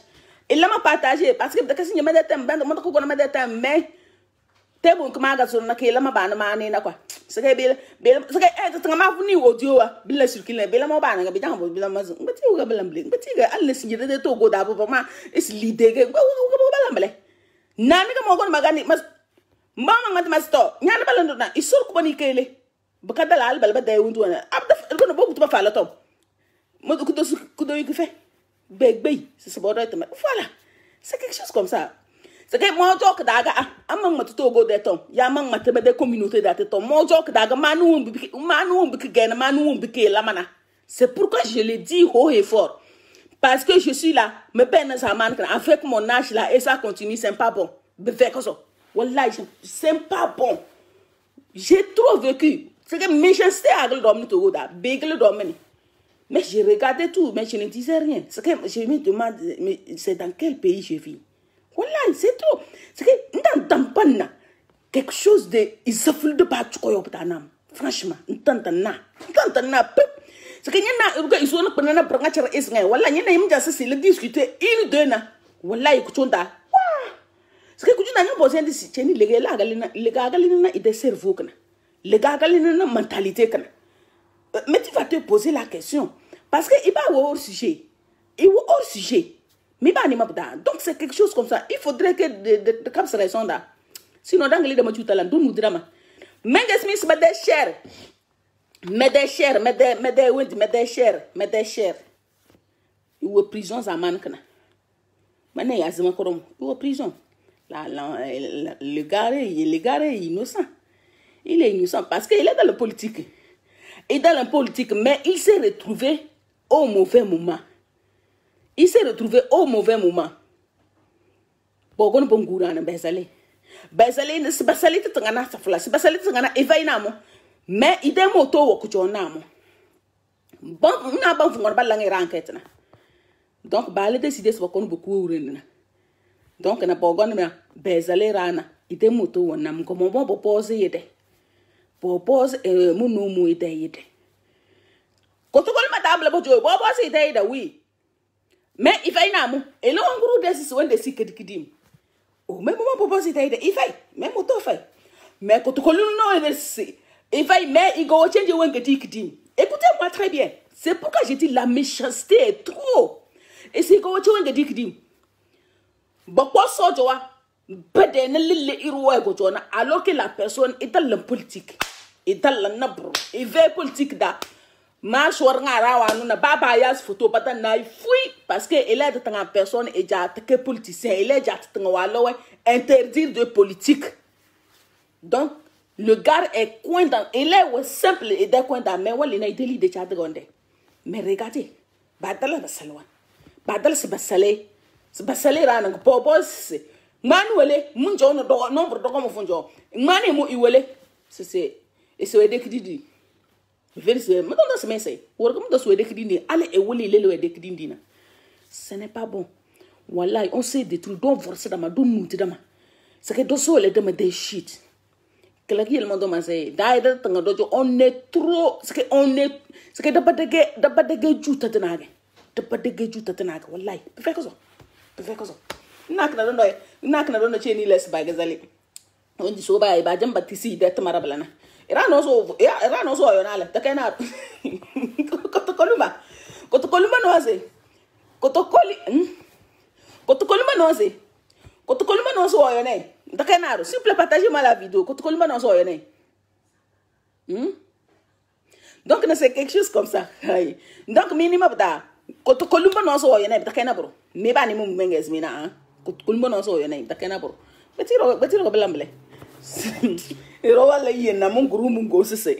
Il l'a partagé parce que de kasi nyama de tem ben de ko gona de tem mais te bon kuma ga so na ke lama ba na ma ne na kwa se ke be be se ke e tanga ma funi audio wa bi la circuler be la mo ba na ga be jang bo bi la ma zo ngati ga be la mble ngati ga al si de to go da bo ma is lide ga ba ba la mble na mi ga mo gona magani mas mama ngati mas to nyana ba la na isul ko bani kele ba ka dala al bal ba day wundu na abda ko no bo ku ba fa la to mo ko do ko do yi fe beg beg c'est ce bordel voilà c'est quelque chose comme ça c'est que moi jok daga amang matuto go de tom ya mang matebe de communauté da tom moi jok daga manu mbi manu mbi gena manu mbi la mana c'est pourquoi je le dis haut et fort parce que je suis là me peine ça man avec mon âge là et ça continue c'est pas bon be faire comme ça wallahi c'est pas bon j'ai trop vécu c'est que méchanceté agl dom to go da begle dom ni. Mais je regardais tout, mais je ne disais rien. C'est que je me demande, mais c'est dans quel pays je vis? Voilà, c'est tout. C'est que n'entends pas quelque chose de, il se fout de pas tu crois pas nam. Franchement, n'entends na, n'entends na. C'est que y'en a, ils sont pas na prendre chara esnga. Voilà, y'en a ils me disent c'est le discuter une deux na. Voilà, écoutons da. C'est que quand tu n'as pas besoin de si tu es les gars là, les gars là, ils ont des cerveaux kana, les gars là, ils ont une mentalité kana. Mais tu vas te poser la question. Parce qu'il va hors sujet. Il va hors sujet. Mais il va pas. Donc c'est quelque chose comme ça. Il faudrait que de de cap serait sonda. Sinon dans les de tu talent nous drama. Mais Smith mais des chers. Mais des chers, mais des mais des oui, mais des chers, mais des chers. Il va prison à mankana. Maintenant il y a zema korom. Il va prison. La le gars le gars est innocent. Il est innocent parce qu'il est dans la politique. Et dans la politique, mais il s'est retrouvé au mauvais moment. Il s'est retrouvé au mauvais moment. Bon, bon goura na bezale. Bezale ne se basale te tangana safla, se basale te tangana eva inamo. Mais il est moto wo kujo namo. Bon, na ban fu ngorba la ngira enquête na. Donc ba le décider se bakon beaucoup urena. Donc na bogon me bezale rana, il est moto wo nam ko mo bo pose yede. Propose euh mon nom mo ide ide. Kotokoli madame bo jo bo pose ide ide oui. Mais il fait namu et là on gros des when des sikedi kidim. Oh mais maman propose ide ide il fait même auto fait. Mais kotokoli non il fait il fait mais il go change when kedi kidim. Écoutez-moi très bien. C'est pourquoi j'ai dit la méchanceté est trop. Et c'est go change when kedi kidim. Boko sojoa alors que la personne est dans la politique, est dans la nabre, et veut politique da. Marche ou ngara ou na baba yas photo bata na fui parce que elle est dans la personne et déjà attaqué politicien, elle est déjà dans walo interdire de politique. Donc le gars est coin dans, il est simple et des coin dans mais wali na ideli de chat gonde. Mais regardez, badala basalwa, badala se basale, se basale rana ko boss. Manuele, munjo no do nombre do comme fonjo. Mani mo iwele. C'est c'est et c'est de kididi. Vérifiez, mais dans ce message, ou comme dans ce de kididi, allez et wele le le de kididi na. Ce n'est pas bon. Wallahi, on sait des trucs donc forcer dans ma don muti dama. C'est que do so le de des shit. Que la qui le monde ma say, daida tanga dojo on est trop, c'est que on est c'est que d'aba de d'aba de juta tanage. D'aba de juta tanage wallahi. Fais quoi ça? Fais quoi ça? Nak na dono nak na dono cheni les ba gazali on di so ba ba jamba tisi de tamara blana era no so era no so yo nala takena kotokoluma kotokoluma no ase kotokoli kotokoluma no ase kotokoluma no so yo ne takena s'il vous plaît partagez moi la vidéo kotokoluma no so yo ne hmm donc c'est quelque chose comme ça donc minimum da kotokoluma no so yo ne takena bro me ba ni mu menges mina hein kulmo no so yo nay takena bro betiro betiro ko belamble ero wala yena mon groupe mon gosse c'est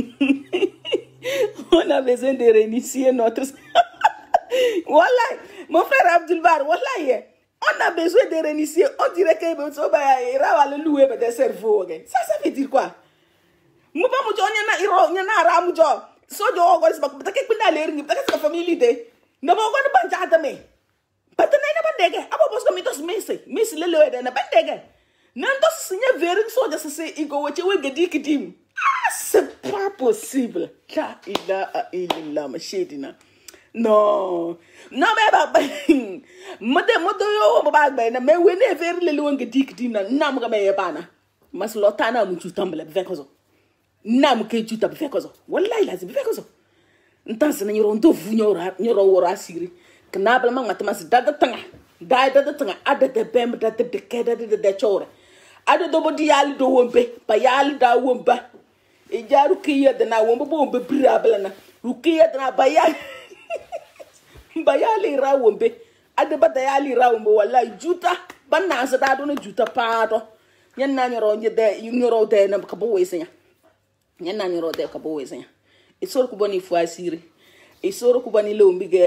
on a besoin de réinitier notre voilà mon frère Abdul Bar voilà on a besoin de réinitier on dirait que so ba ira wala louer peut cerveau ça ça veut dire quoi mu ba mu jo nyana iro nyana ra mu jo so jo go se ba take kwina le ringi take sa family de na bo go na banja atame patana ina bandege abo bos ko mitos mese mese le le de na bandege nando sinya verin so just say igo weche we gedi kidim ah c'est pas possible la ilaha illallah mashedina No. No me ba. Mode modo yo ba ba na me we ne fer le won dik dina nam ga me bana. Mas lotana mu tutambele be fekozo. Nam ke tuta be fekozo. Wallahi lazim be fekozo. Ntanse na nyoro ndo vu nyoro nyoro woro asiri. Knabla ma ngatamas dada tanga. Dai dada tanga ada de bem dada de keda de de chore. Ada do bodi yali do wombe, ba yali da womba. E jaru kiya de na wombe bo wombe brabla na. Rukiya de na ba yali. Ba yali ra wombe. Ada ba da yali ra wombe wallahi juta. Ban na sa da do na juta paado. Nyen na nyoro nye de nyoro de na ka bo wesenya. Nyen na nyoro de ka bo wesenya. E sor ku boni fu asiri. E sor ku bani lo mbige.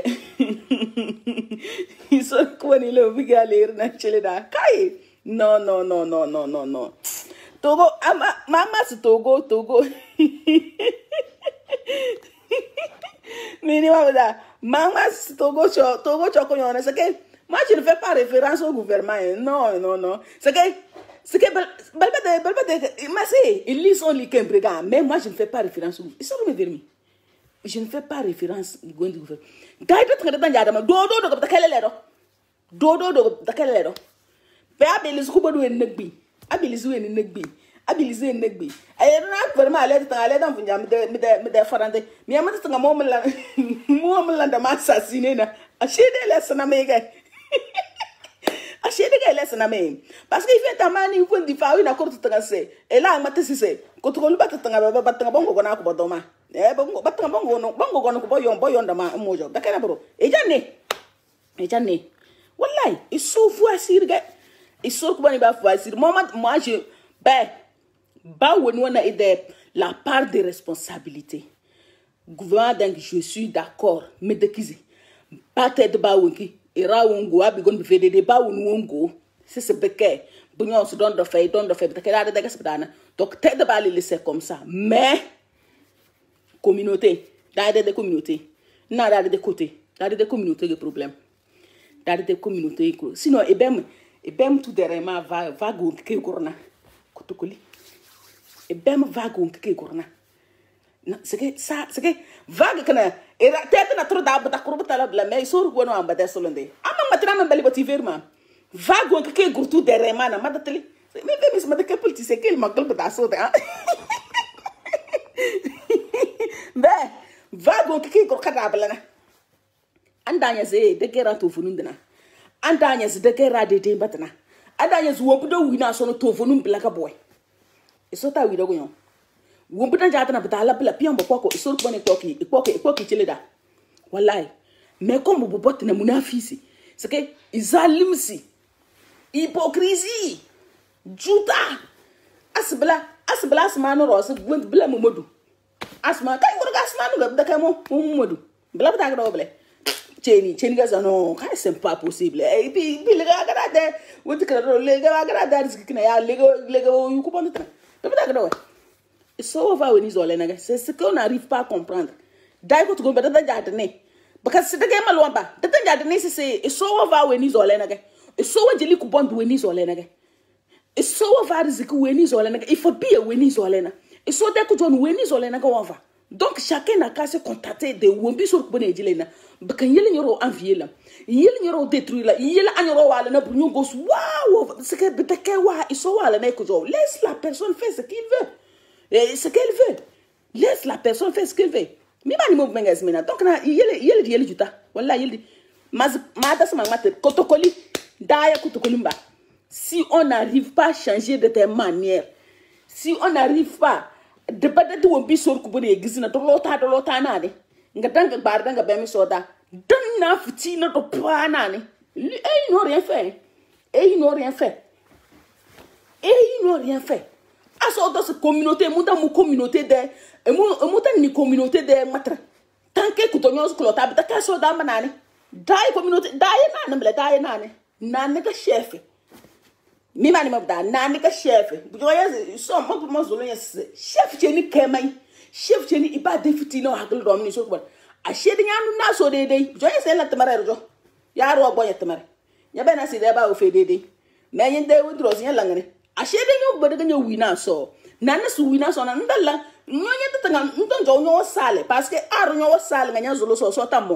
E sor ku bani lo mbige aler na chele da. Kai. No, no, no, no, no, no, no. Togo, ama, mama si Togo, Togo. Mini mama mama si Togo, Togo, Chocoyon. C'est que, moi je ne fais pas référence au gouvernement. Non, non, non. C'est que, c'est que, balbade, balbade, mais c'est, ils lisent on lit qu'un brigand. Mais moi je ne fais pas référence au gouvernement. Ils sont me vermi. Je ne fais pas référence au gouvernement. Gaïdo, tu as dit, dodo, dodo, de quel est dodo, dodo, de quel est Be abilis ku bodu en negbi abilis wen negbi abilis en negbi ay na vraiment ale tan ale dan funya me de me de me de farande mi amata tan mo mala mo mala da ma assassiner na achede les na me ga achede ga les na me parce que il fait tamani il faut di fa na kortu tan se e la mata sise Kotokoli bat tan ba bat tan bongo na ko bodoma e bongo bat tan bongo no bongo gono ko boyon boyon da ma mojo da kana bro e janne e janne wallahi il so fu asir ga il sort comme il va faire. Moi, je. Ben. Bah, on a la part des responsabilités. Gouvernement, donc, je suis d'accord. Mais de qui c'est? Pas tête ba wonki. Ira wongo, abigon bifé de ba wongo. C'est ce béquet. Bouillon se donne de fait, donne de fait. Donc, tête de ba les laisser comme ça. Mais. Communauté. Dans des communautés. Non, dans des côtés. Dans des communautés, de problème. Dans des communautés. Sinon, eh ben. E bem tu derema va vago ke gorna Kotokoli e bem vago ke gorna na c'est que ça c'est que vague kana e tete na tro da bata kurbuta la bla mais sur gono amba de solonde ama matra man bali bati verma vago ke gurtu derema na madateli mais mais mais de que politique c'est quel magal bata so da ben vago ke gor kada bla na andanya ze de gera to funundina Andanya z de kera de de batna. Andanya z wobudo wina so no tovonum blaka boy. Isota wido gonyo. Wobudo jata na batala bla pion bokoko isol ko ne koki ikoki ikoki chileda. Wallahi. Mais comme bobot na munafisi. C'est que izalimsi. Hypocrisie. Juta. Asbla asbla asmanu ro se gwent bla momodu. Asma kay go asmanu ga da kay mo momodu. Bla bata ga doble. Cheni, cheni gaza no, c'est pas possible. Et puis, puis les gars, regardez, vous dites que les gars, regardez, ce qu'il y a, les gars, les gars, vous comprenez pas. C'est ça, va venir isoler, c'est ce qu'on n'arrive pas à comprendre. D'ailleurs, tu comprends pas de jardiner. Parce que c'est de game loin bas. De jardiner, c'est ça, va venir isoler, et ça, on dit que bon, venir isoler, et ça, va dire que venir isoler, il faut bien venir isoler, et ça, dès que tu venir isoler, on va. Donc chacun n'a qu'à se contacter de wombi sur bonne edilena bakan yele ñoro envier la yele ñoro détruire la yele añoro wala na bu ñu gos waaw c'est que betake wa iso wala na ko jo laisse la personne faire ce qu'il veut et ce qu'elle veut laisse la personne faire ce qu'elle veut mi bani mo bengas mena donc na yele yele yele juta wala yele mas mata sama mate Kotokoli daya Kotokoli mba si on n'arrive pas à changer de tes manières si on n'arrive pas de bada tu wombi sor ku bone gizina to lota do lota na de nga danga bar danga be mi soda dan na fiti na do pa na ne et ils n'ont rien fait et ils n'ont rien fait et ils n'ont rien fait aso do ce communauté mu da mu communauté de mu mu ta ni communauté de matra tant que ku to nyos ku lota ba ka soda manane dai communauté dai na ne bla dai na ne na ne ka chef mi mani mabda na ni ka chef bu joye so mo mo zolo yes chef cheni kemai chef cheni iba defiti no hakul do mi so ko a shedi nyanu na so de de joye se la tamare jo ya ro boye tamare nya be na si de ba o fe de de me yin de wudro sin la ngane a shedi nyu bodo ga nyu wina so na na su wina so na ndalla nyo nya tanga ndo jo nyo sale parce que aro nyo sale nga nya zolo so so tambo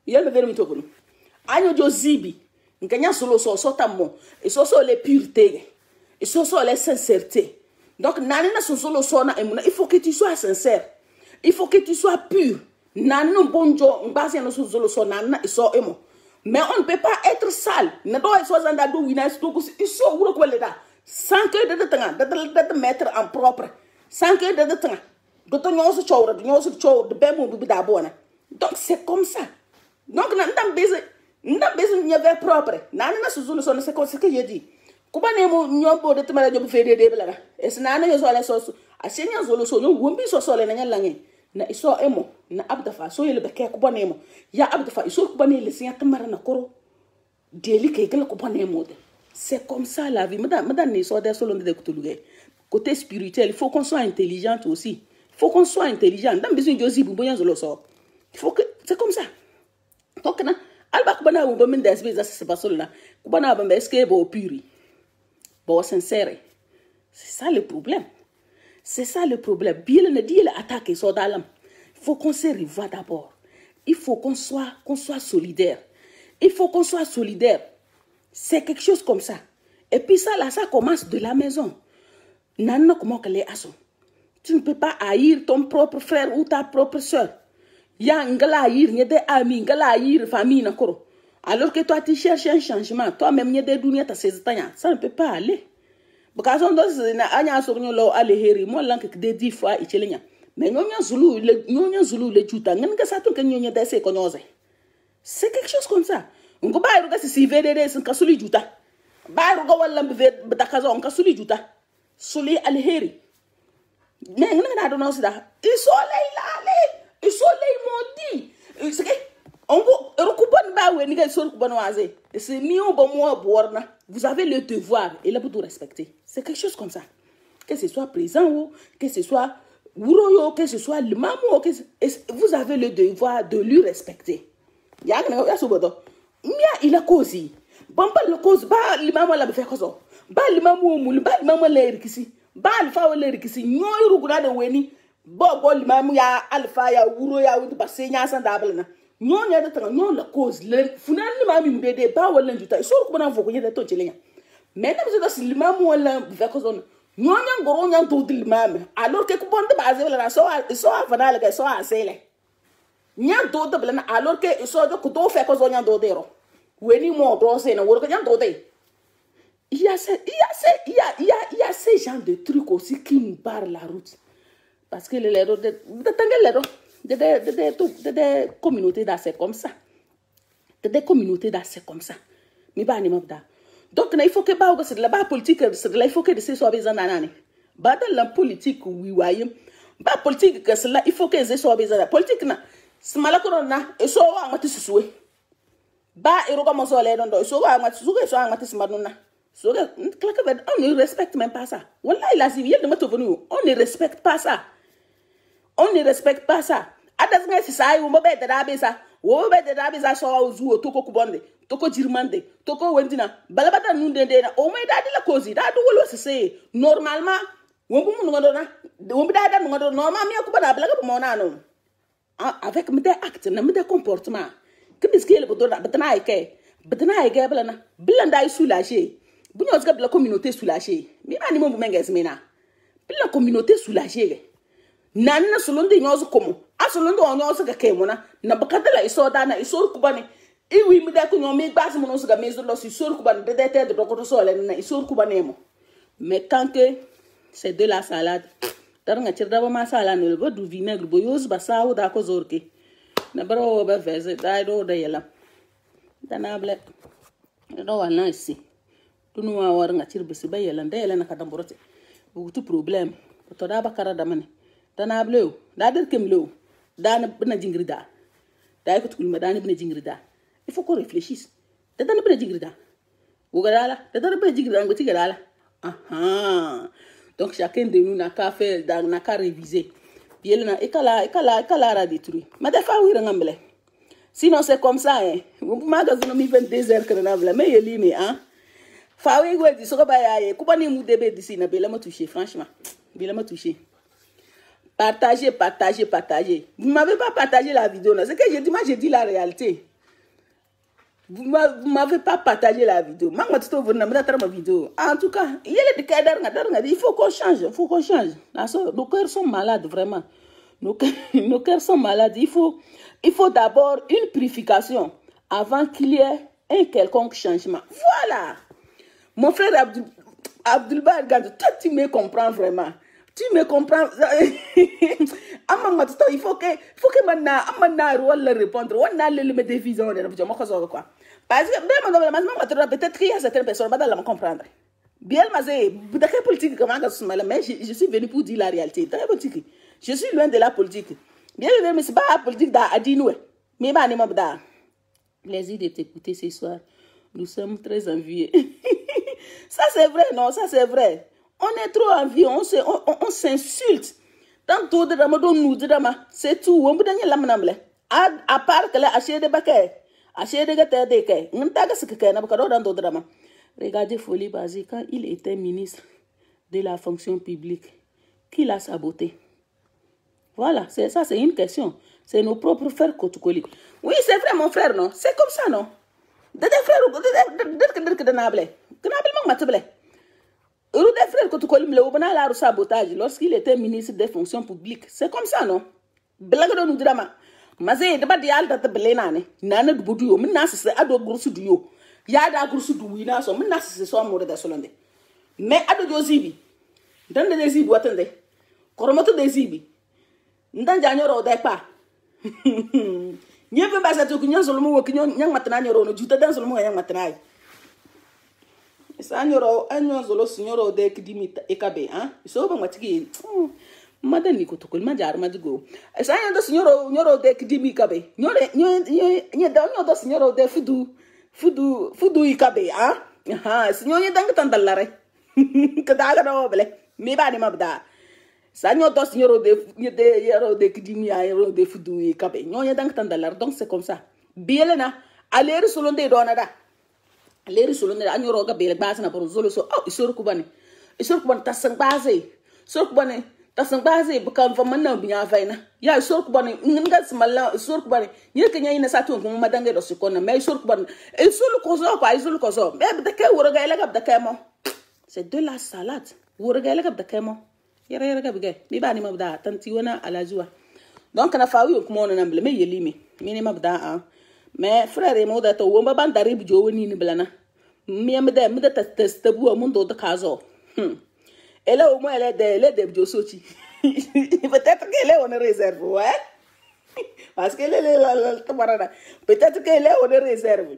yel me vermi tokunu anyo jo zibi nganya solo so so tammo et so so les puretés et so so les sincérités. Donc nanina so solo so na emuna, il faut que tu sois sincère, il faut que tu sois pur. Nanino bonjo mbasi no so solo so nanina so emo. Mais on ne peut pas être sale. Ne doit so zanda do wina so ko so wuro ko leda sans que de tanga de de mettre en propre, sans que de tanga do to nyoso chowra do nyoso chow de bemo bi da bona. Donc c'est comme ça. Donc nan dam bese ndam bese nyave propre nanina so solo so c'est ce que je dis. Kuba nemo nyombo de tmara jobu fede de bela es nana yo so le so asenya zolo so nyo wombi so so le na lange na iso emo na abda fa so yele beke kuba nemo ya abda fa iso kuba ne le senya tmara na koro deli ke gele kuba nemo de. C'est comme ça la vie. Madame madame ne so de solo de kutuluge. Côté spirituel, il faut qu'on soit intelligent aussi. Il faut qu'on soit intelligent. Ndam besoin de zibu boyan zolo so. Il faut que c'est comme ça. Donc na alba kuba na bo men des beza c'est pas solo là. Kuba na ba eske bo puri. Bon, sincère. C'est ça le problème. C'est ça le problème. Bien ne dit l'attaque sur d'alam. Il faut qu'on se revoie d'abord. Il faut qu'on soit, qu'on soit solidaire. Il faut qu'on soit solidaire. C'est quelque chose comme ça. Et puis ça, là, ça commence de la maison. Nana, comment qu'elle est à son. Tu ne peux pas haïr ton propre frère ou ta propre soeur. Ya ngala haïr, n'y a des amis, ngala haïr, famille, n'akoro. Alors que toi, tu cherches un changement. Toi-même, il y a des douaniers, tu sais, ça ne peut pas aller. Parce que on na anya sornyo lo ale heri mo lank de dix fois ichelenya. Mais nyonya zulu le nyonya zulu le chuta nganga satu ke nyonya dese ko nyoze. C'est quelque chose comme ça. Ngo ba ruga si V D D sin kasuli juta. Ba ruga wala mbe betakazo on kasuli juta. Suli ale heri. Mais nganga na do no sida. Iso le ilale. Iso le modi. C'est que on recoupe ba we ni ga so recoupe no aze. C'est mieux bon moi borna. Vous avez le devoir et là pour tout respecter. C'est quelque chose comme ça. Que ce soit présent ou que ce soit Wuroyo, que ce soit le maman, que vous avez le devoir de lui respecter. Il y a il a causé. Bamba le cause, ba le maman la fait cosa. Ba le maman moule, ba le maman l'air ici. Ba le fa l'air ici. Nyoy ruguna de weni. Bo bo le maman ya alpha ya wuro ya wudu passé nya san dabla. Nyon ya de tanga nyon la cause le funan le mami mbede ba wala njuta so ko na foko yede to chilenya mais na biso si le mami wala veko zone nyon ya ngoro nya to dil mami alors que ko bonde base wala so so avana le so asele nya do de bla alors que so do ko do feko zo nya do dero weni mo do se na woro nya do de il y a ce il y a ce il y a il y a il y a ces gens de trucs aussi qui nous barrent la route parce que les lero de de tangel lero de des de, de, de communautés d'assez comme ça. De des communautés d'assez comme ça. Mais bah, donc, il faut que bah, c'est de la bas politique, c'est de la il faut que de ces soient besoin d'année. Bah, dans la politique, oui, oui. Bah, politique, c'est là, il faut que ces soient besoin d'année. Politique, na, c'est malacrona, et so, on va te souhaiter. Bah, et recommence à aller dans le so, on va te souhaiter, so, on va te souhaiter. So, on ne respecte même pas ça. Voilà, il a dit, il y a de mettre venu, on ne respecte pas ça. On ne respecte pas ça. Adasme si ça, on va être d'abord ça. On va être d'abord ça. Soit au zoo, toko kubonde, toko jirmande, toko wendina. Balabata nous dende na. On va être la cause. D'abord on le sait. Normalement, on peut nous donner. On peut être nous donner. Normalement, mieux que pas d'abord pour mon anneau. Avec mes actes, mes comportements. Que est-ce qu'il y a pour donner? Betana eke, betana eke belana. Belanda est soulagé. Bunyo zga la communauté soulagée. Mais pas ni mon menges mena. La communauté soulagée. Nana solonde nyozo komo a solonde onyozo ka kemona na bakadala isoda na isor kubani iwi mi da ko nyomi base mo noso ga mezo lo isor kubani de de de ko to sole na isor kubani mo mais quand que c'est de la salade dar nga cirda ba ma sala no ba du vinaigre bo yoz ba sawo da ko zorke na baro ba veze dai do da yela danable do wana ici tunu wa war nga cirbe si ba yela da yela na ka damborote bu tu problème to da ba kara da mane dana bleu da der kem bleu dana bna jingrida da ko tukul madana bna jingrida il faut qu'on réfléchisse da dana bna jingrida wo gadala da dana bna jingrida ngoti gadala aha donc chacun de nous n'a qu'à faire dans n'a qu'à réviser bien na ekala ekala ekala ra détruire mais des fois oui ngamble sinon c'est comme ça hein vous magazine mi vingt-deux heures que na bla mais yeli mais hein fa oui go di so ba ya ko bani mu debe d'ici na bela ma toucher franchement bela ma toucher. Partagez, partagez, partagez. Vous ne m'avez pas partagé la vidéo. C'est que je dis, moi, je dis la réalité. Vous ne m'avez pas partagé la vidéo. Maman, tu vous n'avez pas ma vidéo. En tout cas, il y a des cas il faut qu'on change. Il faut qu'on change. Nos cœurs sont malades, vraiment. Nos cœurs, nos cœurs sont malades. Il faut, il faut d'abord une purification avant qu'il y ait un quelconque changement. Voilà. Mon frère Abdul, Abdulba, regarde, toi, tu me comprends vraiment. Tu me comprends. Il faut que, il faut que maintenant, le répondre. On a le mettre des visions. Quoi. Parce que peut-être qu'il y a certaines personnes qui ne vont comprendre. Bien, mais politique, mais je, je suis venu pour dire la réalité. Je suis loin de la politique. Bien, mais ce n'est pas la politique d'Adinoué. Mais pas de plaisir de t'écouter ce soir. Nous sommes très envieux. Ça, c'est vrai, non? Ça, c'est vrai. On est trop envieux, on s'insulte. On, on, on s'insulte. Tantôt, de dama, don nous, de dama, c'est tout. On peut donner la manamble. À, à part que là, acheter des baquets, acheter des gâteaux, des quais. On t'a ce que n'a pas dans d'autres dama. Regardez Folie Basé, quand il était ministre de la fonction publique, qui l'a saboté? Voilà, c'est ça, c'est une question. C'est nos propres frères Kotokoli. Oui, c'est vrai, mon frère, non? C'est comme ça, non? De des frères, de des frères, de des frères, Des frères Kotokoli me l'a sabotage lorsqu'il était ministre des fonctions publiques. C'est comme ça, non? Blague de nous drama. Mazé de badial de belenane. Nana de boudio, menas c'est ado grosso duo. Yada grosso duina, so menas c'est so amore da solande. Mais ado jozibi. Dans des zibi watende. Koromoto des zibi. Ndan janyoro de pa. Nyebe basa to kunyan solomo wo kunyan nyang matana nyoro no juta dan solomo yang matana. Sanyoro anyo zolo signoro de kidimita ekabe hein so ba matiki madani Kotokoli majar madigo sanyo do signoro nyoro de kidimi kabe nyore nyo nyo da nyo do signoro de fudu fudu fudu ikabe hein ha signoro dang tandalare kadaga do bele me ba ni mabda sanyo do signoro de de yoro de kidimi yoro de fudu ikabe nyo dang tandalare donc c'est comme ça bielena aller selon des donada les solonne anyoro ga bele base na pour zolo so oh isor kubani isor kubani tasang base isor kubani tasang base bukan fa manna binya faina ya isor kubani nga smalla isor kubani yeke nyina satu ko madange do sikona mais isor kubani isor ko so ko isor ko so mais de ke woro ga ela ga kemo c'est de la salade woro ga ela ga kemo yere yere ga bige mi bani mabda tanti wana alajua donc na fawi ko mona namble me yelimi mini mabda a mais frère mo da to womba ban darib jo woni ni blana mi me de me de test bu mo ndo de kazo hm elle au moins elle est de elle de jo sochi peut-être qu'elle est en réserve ouais parce qu'elle est la tabarada peut-être qu'elle est en réserve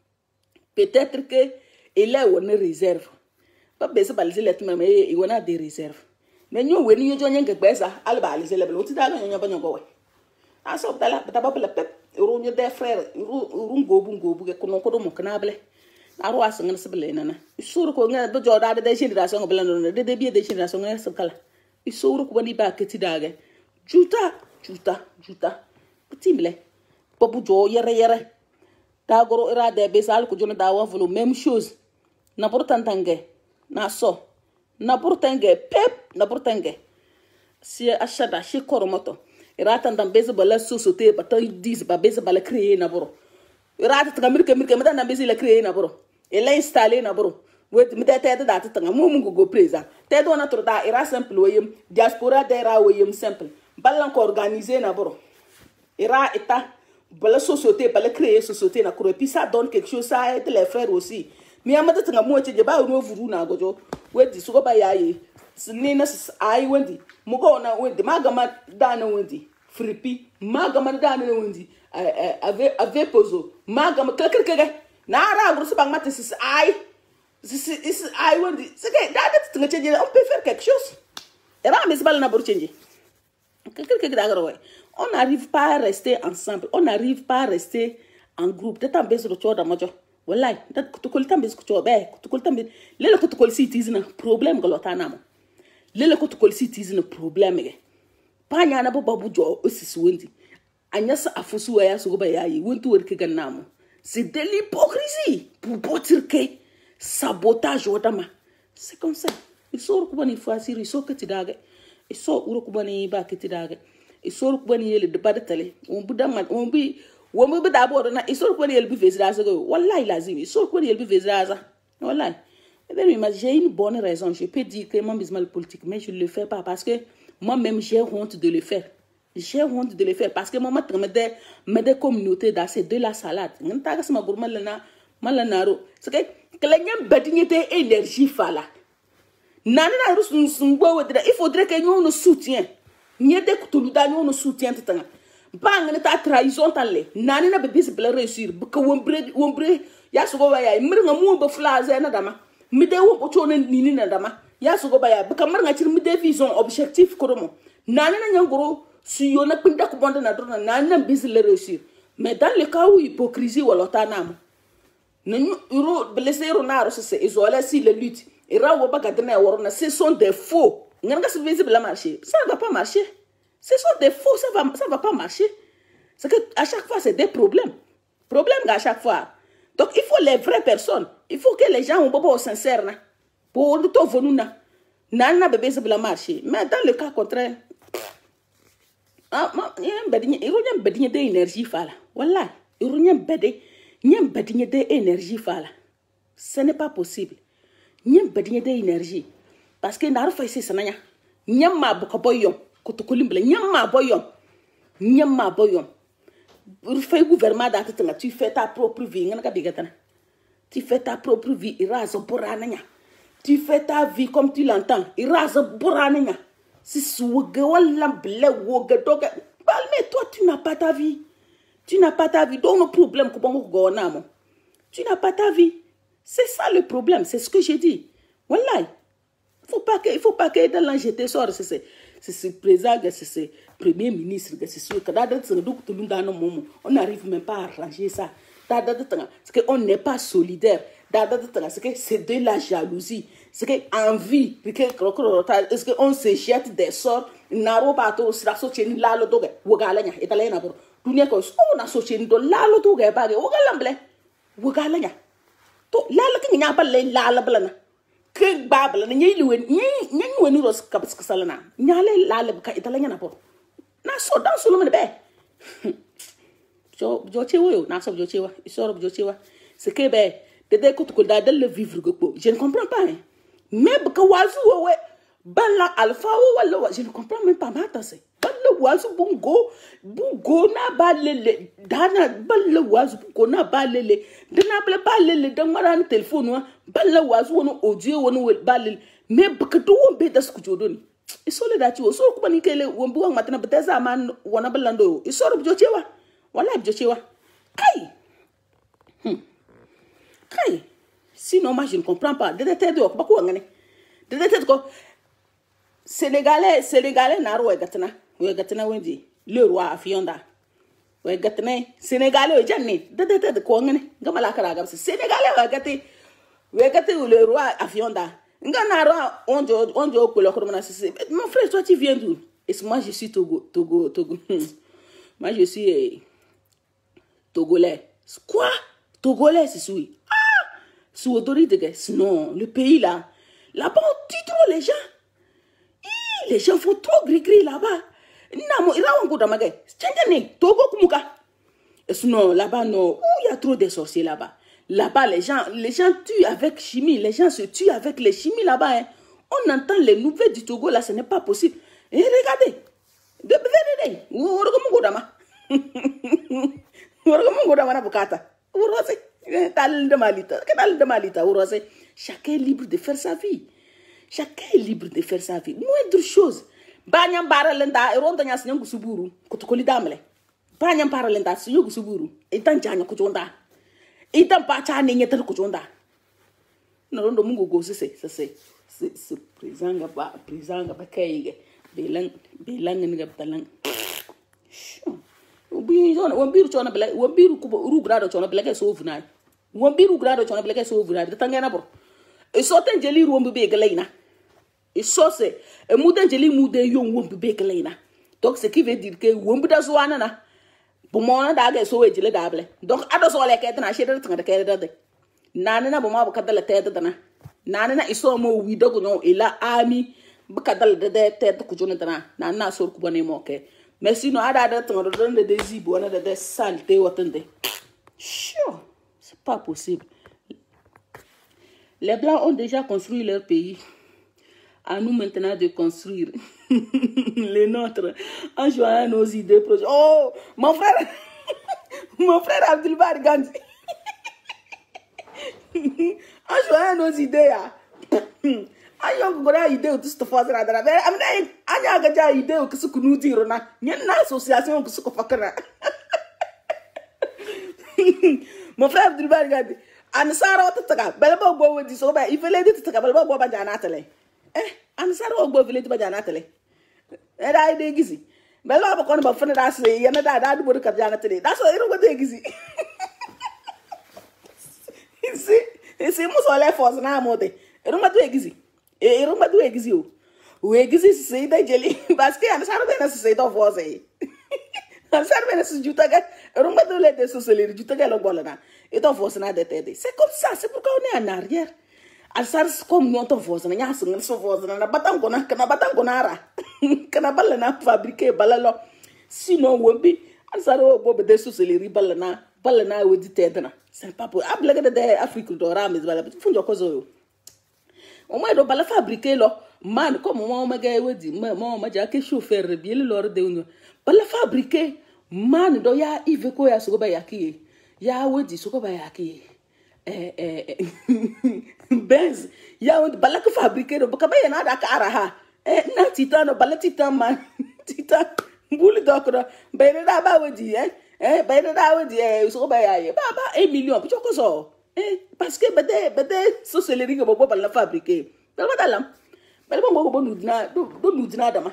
peut-être que elle est en réserve pas besoin balise let mais il wana des réserves mais ñu weni ñu jo ñanga gbesa al balise le blo ti da ñu ba ñu go we aso tala taba bla pep ru ñu des frères ru ngobu ngobu ke kono ko do mo kanable aro asenga sebele nana isuru ko nga do joda de génération ko belando de de bié de génération nga sekala isuru ko bani ba keti dage juta juta juta timble popu jo yere yere ta goro ira de besal ko jona da wa volo même chose na portantange na so na portange pep na portange si achada chez koromoto ira tantam bese bala société ba tay dix ba bese bala créer na boro ira ta kamir kamir kamir na bese la créer na boro elle a installé na boro wet mi tete da ta tanga mo mu go président te do na troda ira simple woyem diaspora dera woyem simple balan ko organiser na boro ira eta bala société bala créer société na ko puis ça donne quelque chose ça aide les frères aussi mi amata tanga mo che ba no vuru na gojo wet su go ba yayi ni na ai wendi mo go na wendi magama dana wendi fripi magama dana wendi ave ave pozo magama kekekeke na ra guru se bang mate sis ai sis is ai wendi c'est que da da tinga change on peut faire quelque chose era mes bal na bor change kekekeke da garo on n'arrive pas à rester ensemble on n'arrive pas à rester en groupe de tambe so cho da mojo wallahi dat Kotokoli tambe so cho be Kotokoli tambe lele Kotokoli cities na problème galota na mo lele Kotokoli cities na problème ge panya na babu jo osisi wendi anyasa afusu ya so go ba yayi wontu werke ganamo c'est de l'hypocrisie pour potir que sabotage odama c'est comme ça il sort ko bani fasiri il sort que ti daga il sort uro ko bani ba que ti daga il sort ko bani yele de pas de télé on bu dama on bi wo mo d'abord na isor ko yel bi vezra ça wallahi lazim isor ko yel bi vezra ça wallahi. J'ai une bonne raison. Je peux dire que mon business politique, mais je ne le fais pas parce que moi-même, j'ai honte de le faire. J'ai honte de le faire parce que moi, je me des communautés dans ces de la salade. C'est que les gens énergie fala. Il faudrait que nous nous soutenions. Nous nous soutenions. Bang ta trahison tale. Nani na bébé c'est réussir. Que wombre wombre ya sugo ya mringa mu ba flaze na dama. Mide wo ko chone nini na dama ya sugo baya baka mar nga ci mide vision objectif ko mo nani na nyangoro si yo na pinda ko bonda na dona nani na bis le réussir mais dans le cas où hypocrisie wala tanam nanu uro blessé ronaro c'est isolé si le lutte et rawo baka dena worona ce sont des faux nga se visible la marcher ça va pas marcher ce sont des faux ça va ça va pas marcher c'est que à chaque fois c'est des problèmes problèmes à chaque fois. Donc, il faut les vraies personnes. Il faut que les gens ont beaucoup sincères. Pour nous, tout venir. Nana bébé, c'est la marché. Mais dans le cas contraire, il y a un bedin d'énergie. Voilà. Il y a un bedin d'énergie. Ce n'est pas possible. Il y a un bedin d'énergie. Parce que n'a pas fait ça. Il y a un boyom. Kotokoli, il y a un boyom. Il y a un boyom. Gouvernement tu fais ta propre vie. Tu fais ta propre vie. Tu fais ta vie comme tu l'entends. Si mais toi, tu n'as pas ta vie. Tu n'as pas ta vie. Donc, le problème, tu n'as pas ta vie. C'est ça le problème. C'est ce que j'ai dit. Voilà. Il ne faut pas que dans l'enjeté sort. C'est ce président, c'est ce premier ministre, c'est ce que on n'arrive même pas à arranger ça. C'est qu'on n'est pas solidaire. C'est de la jalousie. C'est qu'envie. Est-ce qu'on se jette des sorts? Naro bato sira socheni lalo doge wogalanya italena bro dunia ko so na socheni do lalo doge bage wogalamble wogalanya to lalo ki nya balle lalo blana ke babla na nyi liwen nyi nyi woni ros kabs kasalana nyale lalo ka italena na bro na so dan so lumene be jo jo chewo na so jo chewa isoro jo chewa c'est que be de de ko to da le vivre go je ne comprends pas hein. Mais ka wazu we Bala alpha ou je ne comprends même pas ma tasse. Bala wazu bungo bungo na balele dana bala wazu bungo na balele dana bala balele dan mara na téléphone wa bala wazu wono audio wono balele mais bakatu won be das kujodoni isole dati wo so kuma ni kele won bu wan matana beteza man wona balando isoro bjo chewa wala bjo chewa kai hmm kai sinon moi je ne comprends pas de tête de ko ko ngane de tête ko Sénégalais, Sénégalais, naro wegatna, wegatna wendi, le roi afionda, wegatna, Sénégalais, ojane, de de de kongene, gamala karaga, Sénégalais, wegati, wegati le roi afionda, nganara, onjo, onjo, kolokorona, c'est mon frère, toi tu viens d'où? Et moi je suis Togo, Togo, Togo, moi je suis eh, Togolais. Quoi? Togolais, c'est celui. Ah! Sous autorité, non, le pays là, là-bas on tue trop les gens. Les gens font trop gris-gris là-bas. Namo, il a un coup de magasin. Tiens, Togo Kumuka. Non, là-bas, non. Il y a trop de sorciers là-bas. Là-bas, les gens, les gens tuent avec chimie. Les gens se tuent avec les chimies là-bas. Hein. On entend les nouvelles du Togo là, ce n'est pas possible. Et regardez. De venez, vous regardez Vous regardez chacun est libre de faire sa vie. Chacun est libre de faire sa vie. Moindre chose. Banyam baralenda, eronda nyas nyangu suburu, kotokoli damle. Banyam baralenda, nyangu suburu. Itan janya kujonda. Itan pacha ne nyeter kujonda. Narondo mungu go se se se se se prisanga ba prisanga ba kayige. Belang belang nga btalang. Obi zona wambiru chona bela wambiru kubo ru grado chona bela ke so vunai. Wambiru grado chona bela ke so vunai. Tangena bro. E so ten jeli ru wambi be geleina. Et ça c'est un mouton jeli mouton yon wumbu bekelina. Donc ce qui veut dire que wumbu da zwana na. Pour moi da ga so wejile dable. Donc ado so le kete na shede tanga de kete de. Nana na boma bukata la tete dana. Nana na iso mo wido go no ila ami bukata la de tete ku jona dana. Nana so ku bone mo ke. Mais sinon, à la date, on donne des zibos, on a des saletés, sure, c'est pas possible. Les Blancs ont déjà construit leur pays. À nous maintenant de construire les nôtres en joignant nos idées. Oh, mon frère, mon frère Abdulbar Gandhi. En joignant nos idées. Ayo gora idée tout cette fois là là. Mais amna anya gaja idée que ce que nous dire na. Nyen na association que ce que fakana. Mon frère Abdulbar Gandhi. Ansara otaka. Belba go wedi so ba ifele dit taka belba go ba jana tele. Eh, ansara o go village ba jana tele. Era ide gizi. Belba ba kono ba fana da se yana da da du ka jana tele. That's what iro go de gizi. Isi, isi mo so le force na mote. Iro ma du gizi. E iro ma du gizi o. O gizi se da jeli. Baske ansara be na se do force e. Ansara be na se jutaga. Iro ma du le de so se le jutaga lo bolana. Et ton force n'a d'été. C'est comme ça, c'est pourquoi on est en arrière. Ansar comme nous ton force n'a pas son force n'a pas tant qu'on a n'a pas tant qu'on a kana balla na fabriquer balalo sinon wombi ansar o bobe de sous les riballa na balla na wedi tedna c'est pas pour ablaga de Afrique d'ora mais balla funjo kozo o mo do balla fabriquer lo man comme mo ma ga wedi mo ma ja ke chauffeur bi le lor de unyo balla fabriquer man do ya iveko ya sugo ba yaki ya wedi sugo ba yaki eh eh Benz ya wedi balla ka fabriquer do ka ba yana da ka araha eh na titan no balla titan man titan buli dokro be da ba wedi eh eh be da wedi eh sugo ba ya ba ba un million puis ko so eh parce que bede bede so seleri ke bobo balla fabriquer bel ba dalam bel ba mo bo nudina do do nudina dama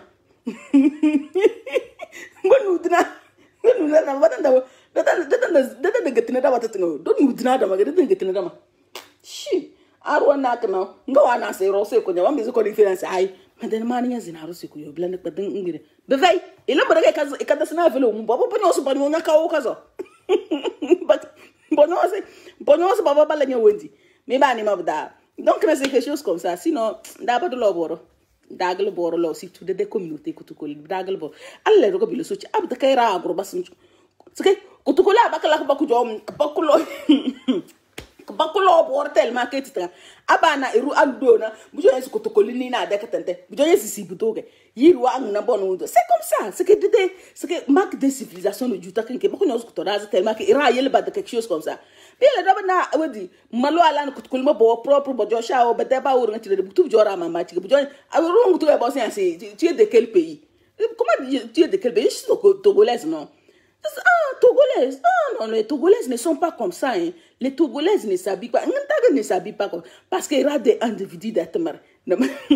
bo nudina do nudina dama ba da da da da da da getina da wata tingo do nudina dama ga da getina dama shi arwa na kana nga wana se ro se ko nyama mizo ko difference ai madana mani nya zina ro se ko yo blana kpadin ngire be vai ile mo daga kaza ikada sina velo mo babo bonyo so bonyo nya kawo kazo but bonyo se bonyo so baba bala nya wendi me ba ni mabda donc c'est quelque chose comme ça sinon d'abord de l'oboro dagal boro lo si tu de des communautés Kotokoli dagal bo alla ro ko bilo so ci abda kay ra agro basun c'est Kotokoli abakala ko jom bakulo bakulo bor tellement que tu abana iru andona bujo yesu Kotokoli ni na dekatente bujo yesu si butoge yiru ang na bono c'est comme ça c'est que de c'est que marque de civilisation de juta que bako nyosu kutoraza tellement que ira yele ba de quelque chose comme ça bien le dabana wadi malo ala na Kotokoli mo bo propre bojo sha o bete ba wuru ngati de butu jora mama ti bujo awuru ngutu e bo c'est tu es de quel pays comment tu es de quel pays je suis togolaise non. Ah, Togolaises. Ah, non, les Togolaises ne sont pas comme ça. Hein. Les Togolaises ne s'habillent pas. Ne s'habillent pas comme parce qu'il y a des individus d'être ne